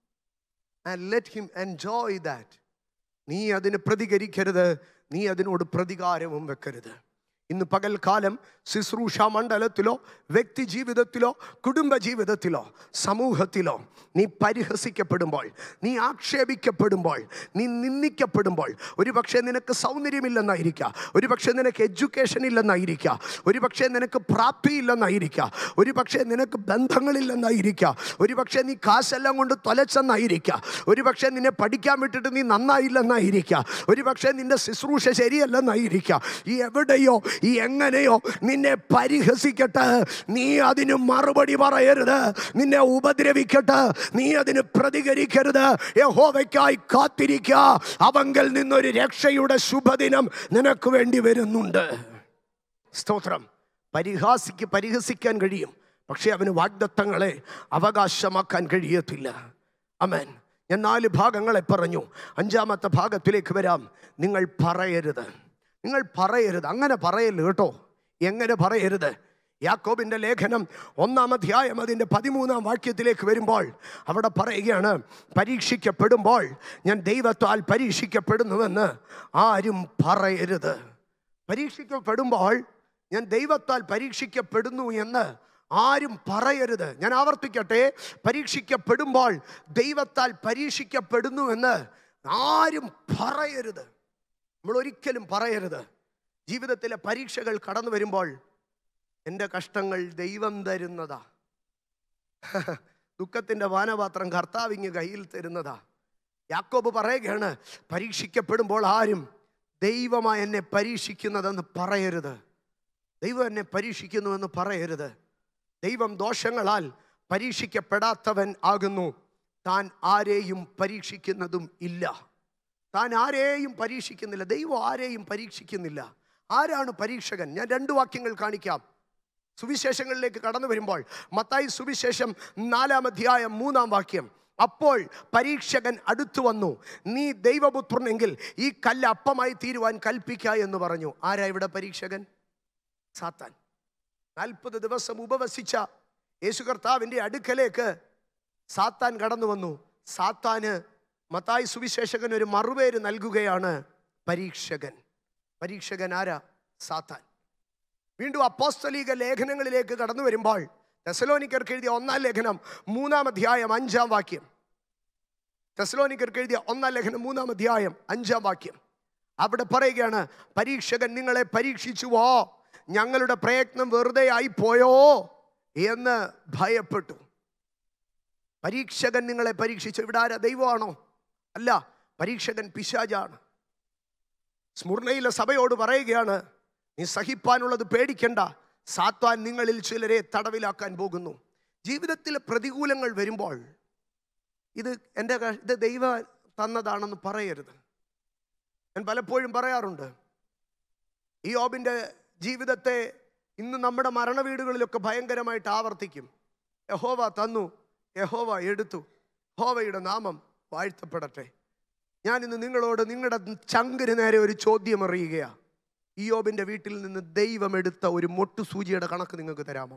and let him enjoy that. നീ അതിന് പ്രതികരിക്കരുത്, നീ അതിനോട് പ്രതികാരവും വെക്കരുത്. ഇന്ന് പകൽക്കാലം ശുശ്രൂഷ മണ്ഡലത്തിലോ വ്യക്തി ജീവിതത്തിലോ കുടുംബ ജീവിതത്തിലോ സമൂഹത്തിലോ നീ പരിഹസിക്കപ്പെടുമ്പോൾ, നീ ആക്ഷേപിക്കപ്പെടുമ്പോൾ, നീ നിന്ദിക്കപ്പെടുമ്പോൾ, ഒരുപക്ഷെ നിനക്ക് സൗന്ദര്യമില്ലെന്നായിരിക്കാം, ഒരുപക്ഷെ നിനക്ക് എഡ്യൂക്കേഷൻ ഇല്ലെന്നായിരിക്കാം, ഒരുപക്ഷെ നിനക്ക് പ്രാപ്തിയില്ലെന്നായിരിക്കാം, ഒരുപക്ഷെ നിനക്ക് ബന്ധങ്ങളില്ലെന്നായിരിക്കാം, ഒരുപക്ഷെ നീ കാശെല്ലാം കൊണ്ട് തൊലച്ചെന്നായിരിക്കാം, ഒരുപക്ഷെ നിന്നെ പഠിക്കാൻ വിട്ടിട്ട് നീ നന്നായില്ലെന്നായിരിക്കാം, ഒരുപക്ഷെ നിന്റെ ശുശ്രൂഷ ശരിയല്ലെന്നായിരിക്കാം. ഈ എവിടെയോ ഈ എങ്ങനെയോ നിന്നെ പരിഹസിക്കട്ടെ, നീ അതിന് മറുപടി പറയരുത്. നിന്നെ ഉപദ്രവിക്കട്ടെ, നീ അതിന് പ്രതികരിക്കരുത്. യഹോവയ്ക്കായി കാത്തിരിക്കുക, അവങ്കൽ നിന്നൊരു രക്ഷയുടെ ശുഭദിനം നിനക്ക് വേണ്ടി വരുന്നുണ്ട്. സ്തോത്രം. പരിഹാസിക്ക് പരിഹസിക്കാൻ കഴിയും, പക്ഷെ അവന് വാഗ്ദത്തങ്ങളെ അവകാശമാക്കാൻ കഴിയത്തില്ല. ആമേൻ. ഞാൻ നാല് ഭാഗങ്ങളെ പറഞ്ഞു. അഞ്ചാമത്തെ ഭാഗത്തിലേക്ക് വരാം. നിങ്ങൾ പറയരുത്, നിങ്ങൾ പറയരുത്. അങ്ങനെ പറയരുത് കേട്ടോ. എങ്ങനെ പറയരുത്? യാക്കോബിൻ്റെ ലേഖനം ഒന്നാം അധ്യായം അതിൻ്റെ പതിമൂന്നാം വാക്യത്തിലേക്ക് വരുമ്പോൾ അവിടെ പറയുകയാണ്, പരീക്ഷിക്കപ്പെടുമ്പോൾ ഞാൻ ദൈവത്താൽ പരീക്ഷിക്കപ്പെടുന്നുവെന്ന് ആരും പറയരുത്. പരീക്ഷിക്കപ്പെടുമ്പോൾ ഞാൻ ദൈവത്താൽ പരീക്ഷിക്കപ്പെടുന്നു എന്ന് ആരും പറയരുത്. ഞാൻ ആവർത്തിക്കട്ടെ, പരീക്ഷിക്കപ്പെടുമ്പോൾ ദൈവത്താൽ പരീക്ഷിക്കപ്പെടുന്നു എന്ന് ആരും പറയരുത്. നമ്മൾ ഒരിക്കലും പറയരുത്. ജീവിതത്തിലെ പരീക്ഷകൾ കടന്നു വരുമ്പോൾ എൻ്റെ കഷ്ടങ്ങൾ ദൈവം തരുന്നതാ, ദുഃഖത്തിൻ്റെ പാനപാത്രം കർത്താവിങ്ങ് കയ്യിൽ തരുന്നതാ. യാക്കോബ് പറയുകയാണ്, പരീക്ഷിക്കപ്പെടുമ്പോൾ ആരും ദൈവമായി എന്നെ പരീക്ഷിക്കുന്നതെന്ന് പറയരുത്. ദൈവം എന്നെ പരീക്ഷിക്കുന്നുവെന്ന് പറയരുത്. ദൈവം ദോഷങ്ങളാൽ പരീക്ഷിക്കപ്പെടാത്തവൻ ആകുന്നു. താൻ ആരെയും പരീക്ഷിക്കുന്നതും ഇല്ല. താൻ ആരെയും പരീക്ഷിക്കുന്നില്ല. ദൈവം ആരെയും പരീക്ഷിക്കുന്നില്ല. ആരാണ് പരീക്ഷകൻ? ഞാൻ രണ്ട് വാക്യങ്ങൾ കാണിക്കാം. സുവിശേഷങ്ങളിലേക്ക് കടന്നു വരുമ്പോൾ മത്തായി സുവിശേഷം നാലാം അധ്യായം മൂന്നാം വാക്യം. അപ്പോൾ പരീക്ഷകൻ അടുത്തു വന്നു, നീ ദൈവപുത്രനെങ്കിൽ ഈ കല്ല് അപ്പമായി തീരുവാൻ കൽപ്പിക്ക എന്ന് പറഞ്ഞു. ആരാ ഇവിടെ പരീക്ഷകൻ? സാത്താൻ. നാൽപ്പത് ദിവസം ഉപവസിച്ച യേശു കർത്താവിൻ്റെ അടുക്കലേക്ക് സാത്താൻ കടന്നു വന്നു. സാത്താന് മത്തായി സുവിശേഷകൻ ഒരു മറുപേര് നൽകുകയാണ്, പരീക്ഷകൻ. പരീക്ഷകൻ ആരാ? സാത്താൻ. വീണ്ടും അപ്പോസ്തലിക ലേഖനങ്ങളിലേക്ക് കടന്നു വരുമ്പോൾ തെസ്സലോനിക്കർക്ക് എഴുതിയ ഒന്നാം ലേഖനം മൂന്നാം അധ്യായം അഞ്ചാം വാക്യം. തെസ്സലോനിക്കർക്ക് എഴുതിയ ഒന്നാം ലേഖനം മൂന്നാം അധ്യായം അഞ്ചാം വാക്യം. അവിടെ പറയുകയാണ്, പരീക്ഷകൻ നിങ്ങളെ പരീക്ഷിച്ചുവോ, ഞങ്ങളുടെ പ്രയത്നം വെറുതെ ആയിപ്പോയോ എന്ന് ഭയപ്പെട്ടു. പരീക്ഷകൻ നിങ്ങളെ പരീക്ഷിച്ചു. ഇവിടെ ആരാ? ദൈവമാണോ? അല്ല, പരീക്ഷകൻ പിശാചാണ്. സ്മുർണയിലെ സഭയോട് പറയുകയാണ്, നീ സഹിപ്പാനുള്ളത് പേടിക്കണ്ട, സാത്താൻ നിങ്ങളിൽ ചിലരെ തടവിലാക്കാൻ പോകുന്നു. ജീവിതത്തിലെ പ്രതികൂലങ്ങൾ വരുമ്പോൾ ഇത് എൻ്റെ ഇത് ദൈവം തന്നതാണെന്ന് പറയരുത്. ഞാൻ പലപ്പോഴും പറയാറുണ്ട്, ഈ യോബിൻ്റെ ജീവിതത്തെ ഇന്ന് നമ്മുടെ മരണവീടുകളിലൊക്കെ ഭയങ്കരമായിട്ട് ആവർത്തിക്കും. യഹോവ തന്നു, യഹോവ എടുത്തു, യഹോവയുടെ നാമം വാഴ്ത്തപ്പെടട്ടെ. ഞാനിന്ന് നിങ്ങളോട് നിങ്ങളുടെ ചങ്കിന് നേരെ ഒരു ചോദ്യം അറിയുകയാണ്. ഈ യോബിൻ്റെ വീട്ടിൽ നിന്ന് ദൈവം എടുത്ത ഒരു മൊട്ടു സൂചിയുടെ കണക്ക് നിങ്ങൾക്ക് തരാമോ?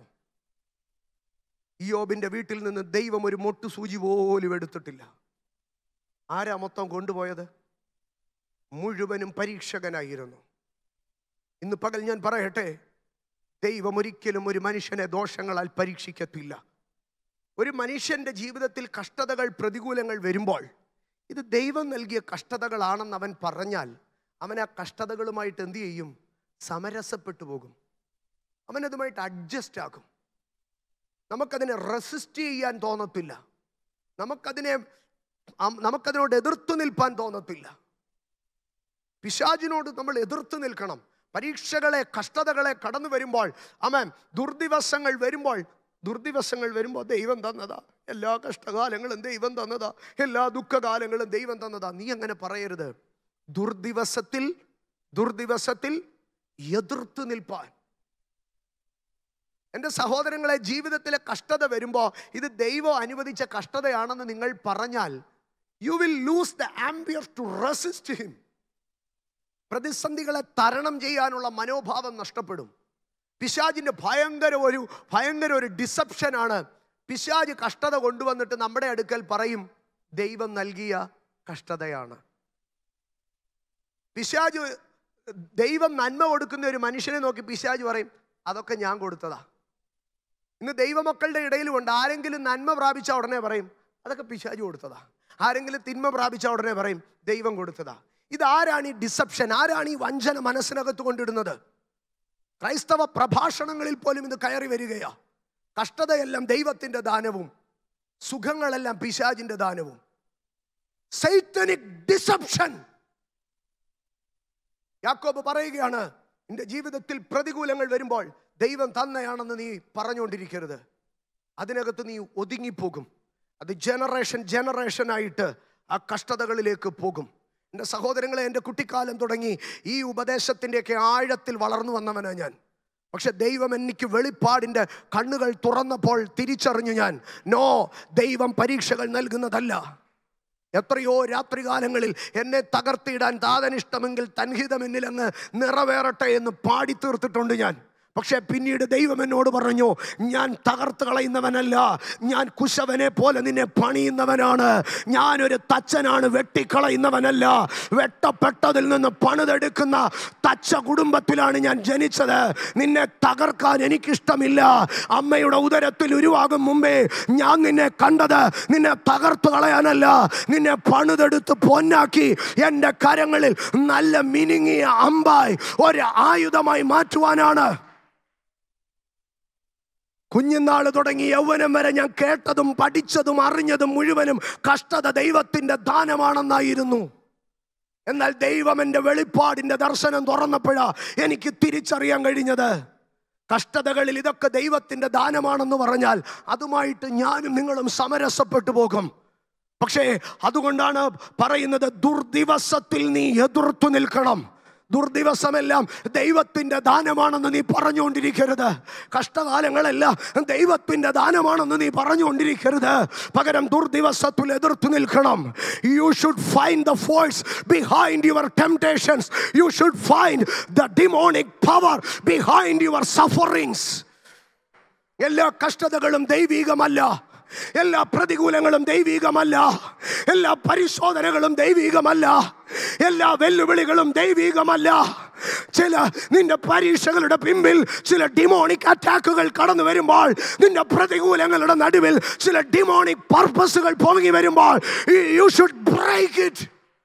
ഈ യോബിൻ്റെ വീട്ടിൽ നിന്ന് ദൈവം ഒരു മൊട്ടു സൂചി പോലും എടുത്തിട്ടില്ല. ആരാ മൊത്തം കൊണ്ടുപോയത്? മുഴുവനും പരീക്ഷകനായിരുന്നു. ഇന്ന് പകൽ ഞാൻ പറയട്ടെ, ദൈവം ഒരിക്കലും ഒരു മനുഷ്യനെ ദോഷങ്ങളാൽ പരീക്ഷിക്കത്തില്ല. ഒരു മനുഷ്യൻ്റെ ജീവിതത്തിൽ കഷ്ടതകൾ, പ്രതികൂലങ്ങൾ വരുമ്പോൾ ഇത് ദൈവം നൽകിയ കഷ്ടതകളാണെന്ന് അവൻ പറഞ്ഞാൽ അവൻ ആ കഷ്ടതകളുമായിട്ട് എന്തു ചെയ്യും? സമരസപ്പെട്ടു പോകും. അവനതുമായിട്ട് അഡ്ജസ്റ്റ് ആകും. നമുക്കതിനെ റെസിസ്റ്റ് ചെയ്യാൻ തോന്നത്തില്ല. നമുക്കതിനെ നമുക്കതിനോട് എതിർത്തു നിൽപ്പാൻ തോന്നത്തില്ല. പിശാചിനോട് നമ്മൾ എതിർത്ത് നിൽക്കണം. പരീക്ഷകളെ, കഷ്ടതകളെ കടന്നു വരുമ്പോൾ, ആമേൻ, ദുർദിവസങ്ങൾ വരുമ്പോൾ ദുർദിവസങ്ങൾ വരുമ്പോൾ ദൈവം തന്നതാ. എല്ലാ കഷ്ടകാലങ്ങളും ദൈവം തന്നതാ. എല്ലാ ദുഃഖകാലങ്ങളും ദൈവം തന്നതാ. നീ അങ്ങനെ പറയരുത്. ദുർദിവസത്തിൽ ദുർദിവസത്തിൽ എതിർത്ത് നിൽപ്പാൻ. എൻ്റെ സഹോദരങ്ങളെ, ജീവിതത്തിലെ കഷ്ടത വരുമ്പോൾ ഇത് ദൈവം അനുവദിച്ച കഷ്ടതയാണെന്ന് നിങ്ങൾ പറഞ്ഞാൽ you will lose the ampere to resist him. പ്രതിസന്ധികളെ തരണം ചെയ്യാനുള്ള മനോഭാവം നഷ്ടപ്പെടും. പിശാചിൻ്റെ ഭയങ്കര ഒരു ഭയങ്കര ഒരു ഡിസപ്ഷനാണ്. പിശാച് കഷ്ടത കൊണ്ടുവന്നിട്ട് നമ്മുടെ അടുക്കൽ പറയും, ദൈവം നൽകിയ കഷ്ടതയാണ്. പിശാച് ദൈവം നന്മ കൊടുക്കുന്ന ഒരു മനുഷ്യനെ നോക്കി പിശാച് പറയും, അതൊക്കെ ഞാൻ കൊടുത്തതാ. ഇന്ന് ദൈവമക്കളുടെ ഇടയിലുമുണ്ട്. ആരെങ്കിലും നന്മ പ്രാപിച്ച ഉടനെ പറയും, അതൊക്കെ പിശാച് കൊടുത്തതാ. ആരെങ്കിലും തിന്മ പ്രാപിച്ച ഉടനെ പറയും, ദൈവം കൊടുത്തതാ. ഇതാരാണ് ഈ ഡിസപ്ഷൻ? ആരാണ് ഈ വഞ്ചന മനസ്സിനകത്ത് കൊണ്ടിടുന്നത്? ക്രൈസ്തവ പ്രഭാഷണങ്ങളിൽ പോലും ഇത് കയറി വരികയാ. കഷ്ടതയെല്ലാം ദൈവത്തിൻ്റെ ദാനവും സുഖങ്ങളെല്ലാം പിശാചിൻ്റെ ദാനവും. Satanic deception. യാക്കോബ് പറയുകയാണ്, നിന്റെ ജീവിതത്തിൽ പ്രതികൂലങ്ങൾ വരുമ്പോൾ ദൈവം തന്നെയാണെന്ന് നീ പറഞ്ഞുകൊണ്ടിരിക്കരുത്. അതിനകത്ത് നീ ഒതുങ്ങിപ്പോകും. അത് ജനറേഷൻ ജനറേഷനായിട്ട് ആ കഷ്ടതകളിലേക്ക് പോകും. എൻ്റെ സഹോദരങ്ങളെ, എൻ്റെ കുട്ടിക്കാലം തുടങ്ങി ഈ ഉപദേശത്തിൻ്റെയൊക്കെ ആഴത്തിൽ വളർന്നു വന്നവനാണ് ഞാൻ. പക്ഷെ ദൈവം എനിക്ക് വെളിപ്പാടിൻ്റെ കണ്ണുകൾ തുറന്നപ്പോൾ തിരിച്ചറിഞ്ഞു ഞാൻ, നോ, ദൈവം പരീക്ഷകൾ നൽകുന്നതല്ല. എത്രയോ രാത്രികാലങ്ങളിൽ എന്നെ തകർത്തിയിടാൻ താതനിഷ്ടമെങ്കിൽ തൻഹിതം എന്നിൽ അങ്ങ് നിറവേറട്ടെ എന്ന് പാടി തീർത്തിട്ടുണ്ട് ഞാൻ. പക്ഷെ പിന്നീട് ദൈവം എന്നോട് പറഞ്ഞു, ഞാൻ തകർത്ത് കളയുന്നവനല്ല, ഞാൻ കുശവനെ പോലെ നിന്നെ പണിയുന്നവനാണ്. ഞാനൊരു തച്ചനാണ്, വെട്ടിക്കളയുന്നവനല്ല. വെട്ടപ്പെട്ടതിൽ നിന്ന് പണിതെടുക്കുന്ന തച്ച കുടുംബത്തിലാണ് ഞാൻ ജനിച്ചത്. നിന്നെ തകർക്കാൻ എനിക്കിഷ്ടമില്ല. അമ്മയുടെ ഉദരത്തിൽ ഉരുവാകും മുമ്പേ ഞാൻ നിന്നെ കണ്ടത് നിന്നെ തകർത്ത് കളയാനല്ല, നിന്നെ പണിതെടുത്ത് പൊന്നാക്കി എൻ്റെ കരങ്ങളിൽ നല്ല മിനുങ്ങിയ അമ്പായി ഒരു ആയുധമായി മാറ്റുവാനാണ്. കുഞ്ഞുനാൾ തുടങ്ങി യൗവനം വരെ ഞാൻ കേട്ടതും പഠിച്ചതും അറിഞ്ഞതും മുഴുവനും കഷ്ടത ദൈവത്തിൻ്റെ ദാനമാണെന്നായിരുന്നു. എന്നാൽ ദൈവം എൻ്റെ വെളിപ്പാടിൻ്റെ ദർശനം തുറന്നപ്പോഴാ എനിക്ക് തിരിച്ചറിയാൻ കഴിഞ്ഞത്, കഷ്ടതകളിൽ ഇതൊക്കെ ദൈവത്തിൻ്റെ ദാനമാണെന്ന് പറഞ്ഞാൽ അതുമായിട്ട് ഞാനും നിങ്ങളും സമരസപ്പെട്ടു പോകും. പക്ഷേ അതുകൊണ്ടാണ് പറയുന്നത്, ദുർദിവസത്തിൽ നീ എതിർത്തു നിൽക്കണം. ദുർദിവസമെല്ലാം ദൈവത്തിൻ്റെ ദാനമാണെന്ന് നീ പറഞ്ഞുകൊണ്ടിരിക്കരുത്. കഷ്ടകാലങ്ങളെല്ലാം ദൈവത്തിൻ്റെ ദാനമാണെന്ന് നീ പറഞ്ഞുകൊണ്ടിരിക്കരുത്. പകരം ദുർദിവസത്തിൽ എതിർത്തു നിൽക്കണം. You should find the force behind your temptations. You should find the demonic power behind your sufferings. എല്ലാ കഷ്ടതകളും ദൈവികമല്ല, എല്ലാ പ്രതികൂലങ്ങളും ദൈവികമല്ല, എല്ലാ പരിശോധനകളും ദൈവികമല്ല, എല്ലാ വെല്ലുവിളികളും ദൈവികമല്ല. ചില നിന്റെ പരീക്ഷകളുടെ പിമ്പിൽ ചില ഡിമോണിക് അറ്റാക്കുകൾ കടന്നു വരുമ്പോൾ, നിന്റെ പ്രതികൂലങ്ങളുടെ നടുവിൽ ചില ഡിമോണിക് പർപ്പസുകൾ പൊങ്ങി വരുമ്പോൾ, you should break it.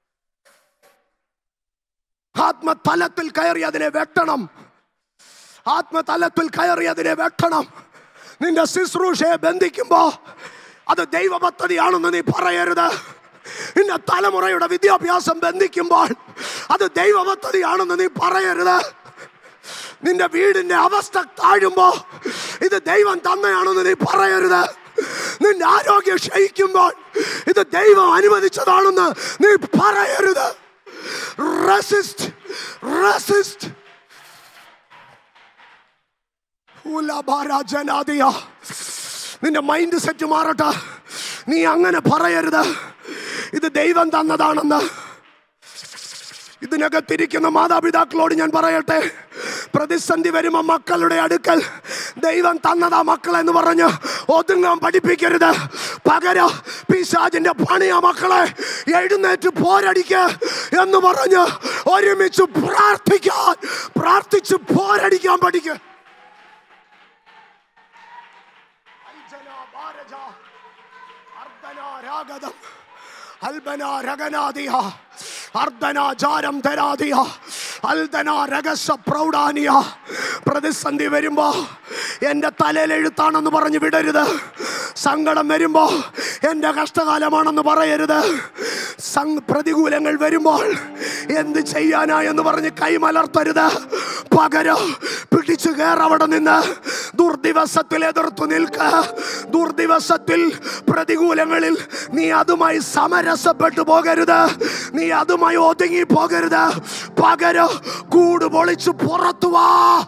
ആത്മതലത്തിൽ കയറി അതിനെ വെട്ടണം. ആത്മതലത്തിൽ കയറി അതിനെ വെട്ടണം. നിന്റെ ശുശ്രൂഷയെ ബന്ധിക്കുമ്പോ അത് ദൈവ പദ്ധതിയാണെന്ന് നീ പറയരുത്. നിന്റെ തലമുറയുടെ വിദ്യാഭ്യാസം ബന്ധിക്കുമ്പോൾ അത് ദൈവ പദ്ധതിയാണെന്ന് നീ പറയരുത്. നിന്റെ വീടിന്റെ അവസ്ഥ താഴുമ്പോ ഇത് ദൈവം തന്നെയാണെന്ന് നീ പറയരുത്. നിന്റെ ആരോഗ്യം ക്ഷയിക്കുമ്പോൾ ഇത് ദൈവം അനുവദിച്ചതാണെന്ന് നീ പറയരുത്. Resist, resist. നിന്റെ മൈൻഡ് സെറ്റ് മാറട്ടെ. നീ അങ്ങനെ പറയരുത് ഇത് ദൈവം തന്നതാണെന്ന്. ഇതിനകത്തിരിക്കുന്ന മാതാപിതാക്കളോട് ഞാൻ പറയട്ടെ, പ്രതിസന്ധി വരുമ്പോൾ മക്കളുടെ അടുക്കൽ ദൈവം തന്നതാ മക്കളെന്ന് പറഞ്ഞ് ഒതുങ്ങാൻ പഠിപ്പിക്കരുത്. പകരം പിശാചിന്റെ പണിയാ മക്കളെ, എഴുന്നേറ്റ് പോരടിക്ക എന്ന് പറഞ്ഞ് ഒരുമിച്ച് പ്രാർത്ഥിക്കാൻ, പ്രാർത്ഥിച്ച് പോരടിക്കാൻ പഠിക്കുക. അൽബന രഗനാദിയ അർദ്ധന ജാരം തരാദിയ അൽദന രഗസ പ്രൗഢാനിയ. പ്രതിസന്ധി വരുമ്പോ എൻ്റെ തലയിൽ എഴുത്താണെന്ന് പറഞ്ഞ് വിടരുത്. സങ്കടം വരുമ്പോ എൻ്റെ കഷ്ടകാലമാണെന്ന് പറയരുത്. പ്രതികൂലങ്ങൾ വരുമ്പോൾ എന്ത് ചെയ്യാനാ എന്ന് പറഞ്ഞ് കൈമലർത്തരുത്. പകരം പിടിച്ചു കയറവിടെ നിന്ന് ദുർദിവസത്തിൽ എതിർത്തു നിൽക്ക. ദുർദിവസത്തിൽ പ്രതികൂലങ്ങളിൽ നീ അതുമായി സമരസപ്പെട്ടു പോകരുത്. നീ അതുമായി ഒതുങ്ങി പോകരുത്. പകരം കൂട് പൊളിച്ചു പുറത്തു വാ.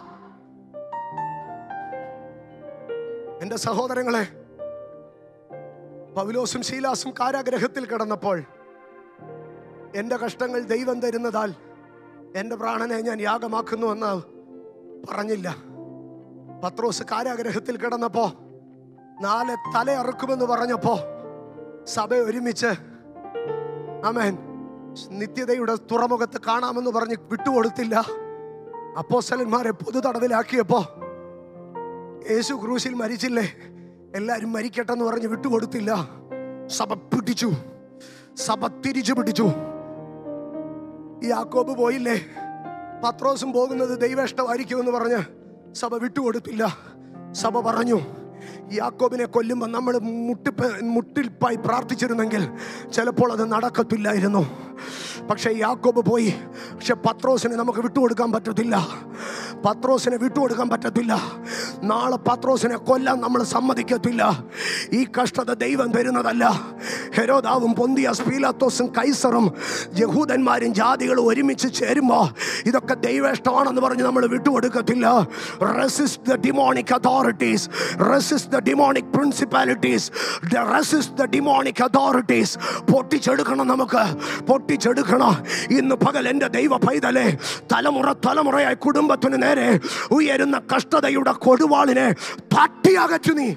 എന്റെ സഹോദരങ്ങളെ, പൗലോസും ശീലാസും കാരാഗ്രഹത്തിൽ കിടന്നപ്പോൾ എൻ്റെ കഷ്ടങ്ങൾ ദൈവം തരുന്നതാൽ എൻ്റെ പ്രാണനെ ഞാൻ യാഗമാക്കുന്നു എന്ന് പറഞ്ഞില്ല. പത്രോസ് കാരാഗ്രഹത്തിൽ കിടന്നപ്പോ നാല് തല അറുക്കുമെന്ന് പറഞ്ഞപ്പോ സഭ ഒരുമിച്ച് ആമേൻ നിത്യതയുടെ തുറമുഖത്ത് കാണാമെന്ന് പറഞ്ഞ് വിട്ടുകൊടുത്തില്ല. അപ്പോസ്തലന്മാരെ പൊതു തടവിലാക്കിയപ്പോ യേശു ക്രൂശിൽ മരിച്ചില്ലേ, എല്ലാരും മരിക്കട്ടെന്ന് പറഞ്ഞ് വിട്ടുകൊടുത്തില്ല. സഭ പിടിച്ചു, സഭ തിരിച്ചു പിടിച്ചു. യാക്കോബ് പോയില്ലേ, പത്രോസും പോകുന്നത് ദൈവ ഇഷ്ടമായിരിക്കുമെന്ന് പറഞ്ഞ് സഭ വിട്ടുകൊടുത്തില്ല. സഭ പറഞ്ഞു, യാക്കോബിനെ കൊല്ലുമ്പോൾ നമ്മൾ മുട്ടി മുട്ടിൽപ്പായി പ്രാർത്ഥിച്ചിരുന്നെങ്കിൽ ചിലപ്പോൾ അത് നടക്കത്തില്ലായിരുന്നു. പക്ഷെ യാക്കോബ് പോയി. പക്ഷെ പത്രോസിനെ നമുക്ക് വിട്ടുകൊടുക്കാൻ പറ്റത്തില്ല. പത്രോസിനെ വിട്ടുകൊടുക്കാൻ പറ്റത്തില്ല. നാളെ പത്രോസിനെ കൊല്ലാൻ നമ്മൾ സമ്മതിക്കത്തില്ല. ഈ കഷ്ടത ദൈവം തരുന്നതല്ല. ഹെരോദാവും പൊന്തിയാസ് പീലാത്തോസും കൈസറും യഹൂദന്മാരും ജാതികളും ഒരുമിച്ച് ചേരുമ്പോൾ ഇതൊക്കെ ദൈവേഷ്ടമാണെന്ന് പറഞ്ഞ് നമ്മൾ വിട്ടുകൊടുക്കത്തില്ല. Resist the demonic authorities, resist the demonic principalities, resist the demonic authorities. പൊട്ടിച്ചെടുക്കണം, നമുക്ക് പൊട്ടിച്ചെടുക്കണം. ഇന്ന് പകൽ എൻ്റെ ദൈവ പൈതലേ, തലമുറ തലമുറയായി കുടുംബത്തിന് നേരെ ഉയരുന്ന കഷ്ടതയുടെ കൊടുവാളിനെ തട്ടിയകറ്റു. നീ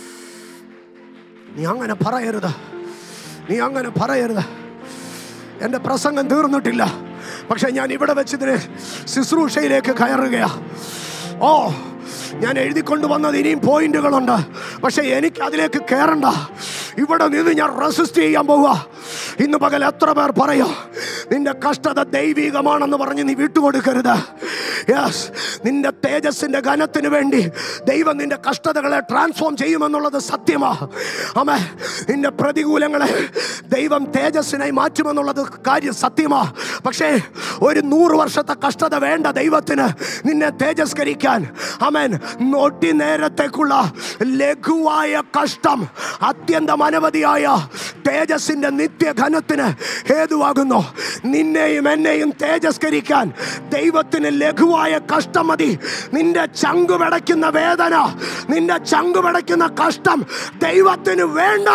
നീ അങ്ങനെ പറയരുത്, നീ അങ്ങനെ പറയരുത്. എൻ്റെ പ്രസംഗം തീർന്നിട്ടില്ല, പക്ഷെ ഞാൻ ഇവിടെ വെച്ചതിന് ശുശ്രൂഷയിലേക്ക് കയറുകയാ. ഓ, ഞാൻ എഴുതിക്കൊണ്ടുവന്നത് ഇനിയും പോയിന്റുകളുണ്ട്, പക്ഷെ എനിക്ക് അതിലേക്ക് കയറണ്ട. ഇവിടെ നിന്ന് ഞാൻ റെസിസ്റ്റ് ചെയ്യാൻ പോവുക. ഇന്ന് പകൽ എത്ര പേർ പറയാ നിന്റെ കഷ്ടത ദൈവികമാണെന്ന് പറഞ്ഞ് നീ വിട്ടുകൊടുക്കരുത്. യെസ്, നിന്റെ തേജസ്സിന്റെ ഘനത്തിന് വേണ്ടി ദൈവം നിന്റെ കഷ്ടതകളെ ട്രാൻസ്ഫോം ചെയ്യുമെന്നുള്ളത് സത്യമാ. ആമേൻ. നിന്റെ പ്രതികൂലങ്ങളെ ദൈവം തേജസ്സിനായി മാറ്റുമെന്നുള്ളത് കാര്യം സത്യമാ. പക്ഷേ ഒരു നൂറ് വർഷത്തെ കഷ്ടത വേണ്ട ദൈവത്തിന് നിന്നെ തേജസ്കരിക്കാൻ. ആമേൻ. നോട്ടി നേരത്തേക്കുള്ള ലഘുവായ കഷ്ടം, അത്യന്തം അനവധിയായ തേജസ്സിന്റെ നിത്യഘനത്തിന് ഹേതുവാകുന്നു. നിന്നെയും എന്നെയും തേജസ്കരിക്കാൻ ദൈവത്തിന് ലഘുവായ കഷ്ടം മതി. നിന്റെ ചങ്കുപടയ്ക്കുന്ന വേദന, നിന്റെ ചങ്കുപടയ്ക്കുന്ന കഷ്ടം ദൈവത്തിന് വേണ്ട.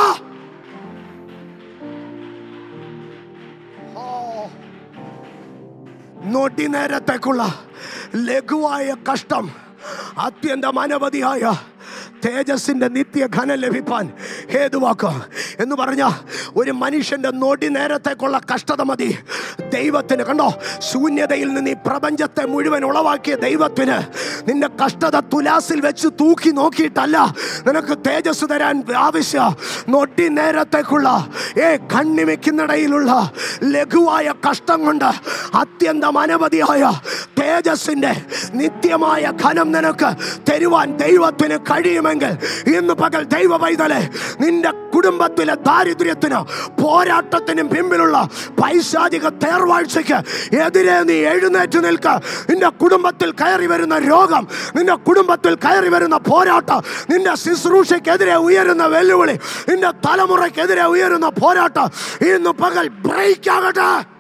നൊടി നേരത്തേക്കുള്ള ലഘുവായ കഷ്ടം അത്യന്തം അനവധിയായ തേജസ്സിന്റെ നിത്യഘനം ലഭിപ്പാൻ ഹേതുവാക്കുക എന്ന് പറഞ്ഞ ഒരു മനുഷ്യന്റെ നൊടി നേരത്തേക്കുള്ള കഷ്ടത മതി ദൈവത്തിന്. കണ്ടോ, ശൂന്യതയിൽ നിന്ന് ഈ പ്രപഞ്ചത്തെ മുഴുവൻ ഉളവാക്കിയ ദൈവത്തിന് നിന്റെ കഷ്ടത തുലാസിൽ വെച്ച് തൂക്കി നോക്കിയിട്ടല്ല നിനക്ക് തേജസ് തരാൻ ആവശ്യം. നൊടി നേരത്തേക്കുള്ള ഏ കണ്ണിമയ്ക്കുന്നിടയിലുള്ള ലഘുവായ കഷ്ടം കൊണ്ട് അത്യന്തം അനവധിയായ തേജസ്സിന്റെ നിത്യമായ ഘനം നിനക്ക് തരുവാൻ ദൈവത്തിന് കഴിയുമെങ്കിൽ ഇന്ന് പകൽ ദൈവ പൈതലേ, നിന്റെ കുടുംബത്തിലെ ദാരിദ്ര്യത്തിന്, പോരാട്ടത്തിനും പിമ്പിലുള്ള പൈശാചിക തേർവാഴ്ചയ്ക്ക് എതിരെ നീ എഴുന്നേറ്റ് നിൽക്ക. നിന്റെ കുടുംബത്തിൽ കയറി വരുന്ന രോഗം, നിന്റെ കുടുംബത്തിൽ കയറി വരുന്ന പോരാട്ടം, നിന്റെ ശുശ്രൂഷയ്ക്കെതിരെ ഉയരുന്ന വെല്ലുവിളി, നിന്റെ തലമുറയ്ക്കെതിരെ ഉയരുന്ന പോരാട്ടം ഇന്ന് പകൽ ബ്രേക്ക് ആകട്ടെ.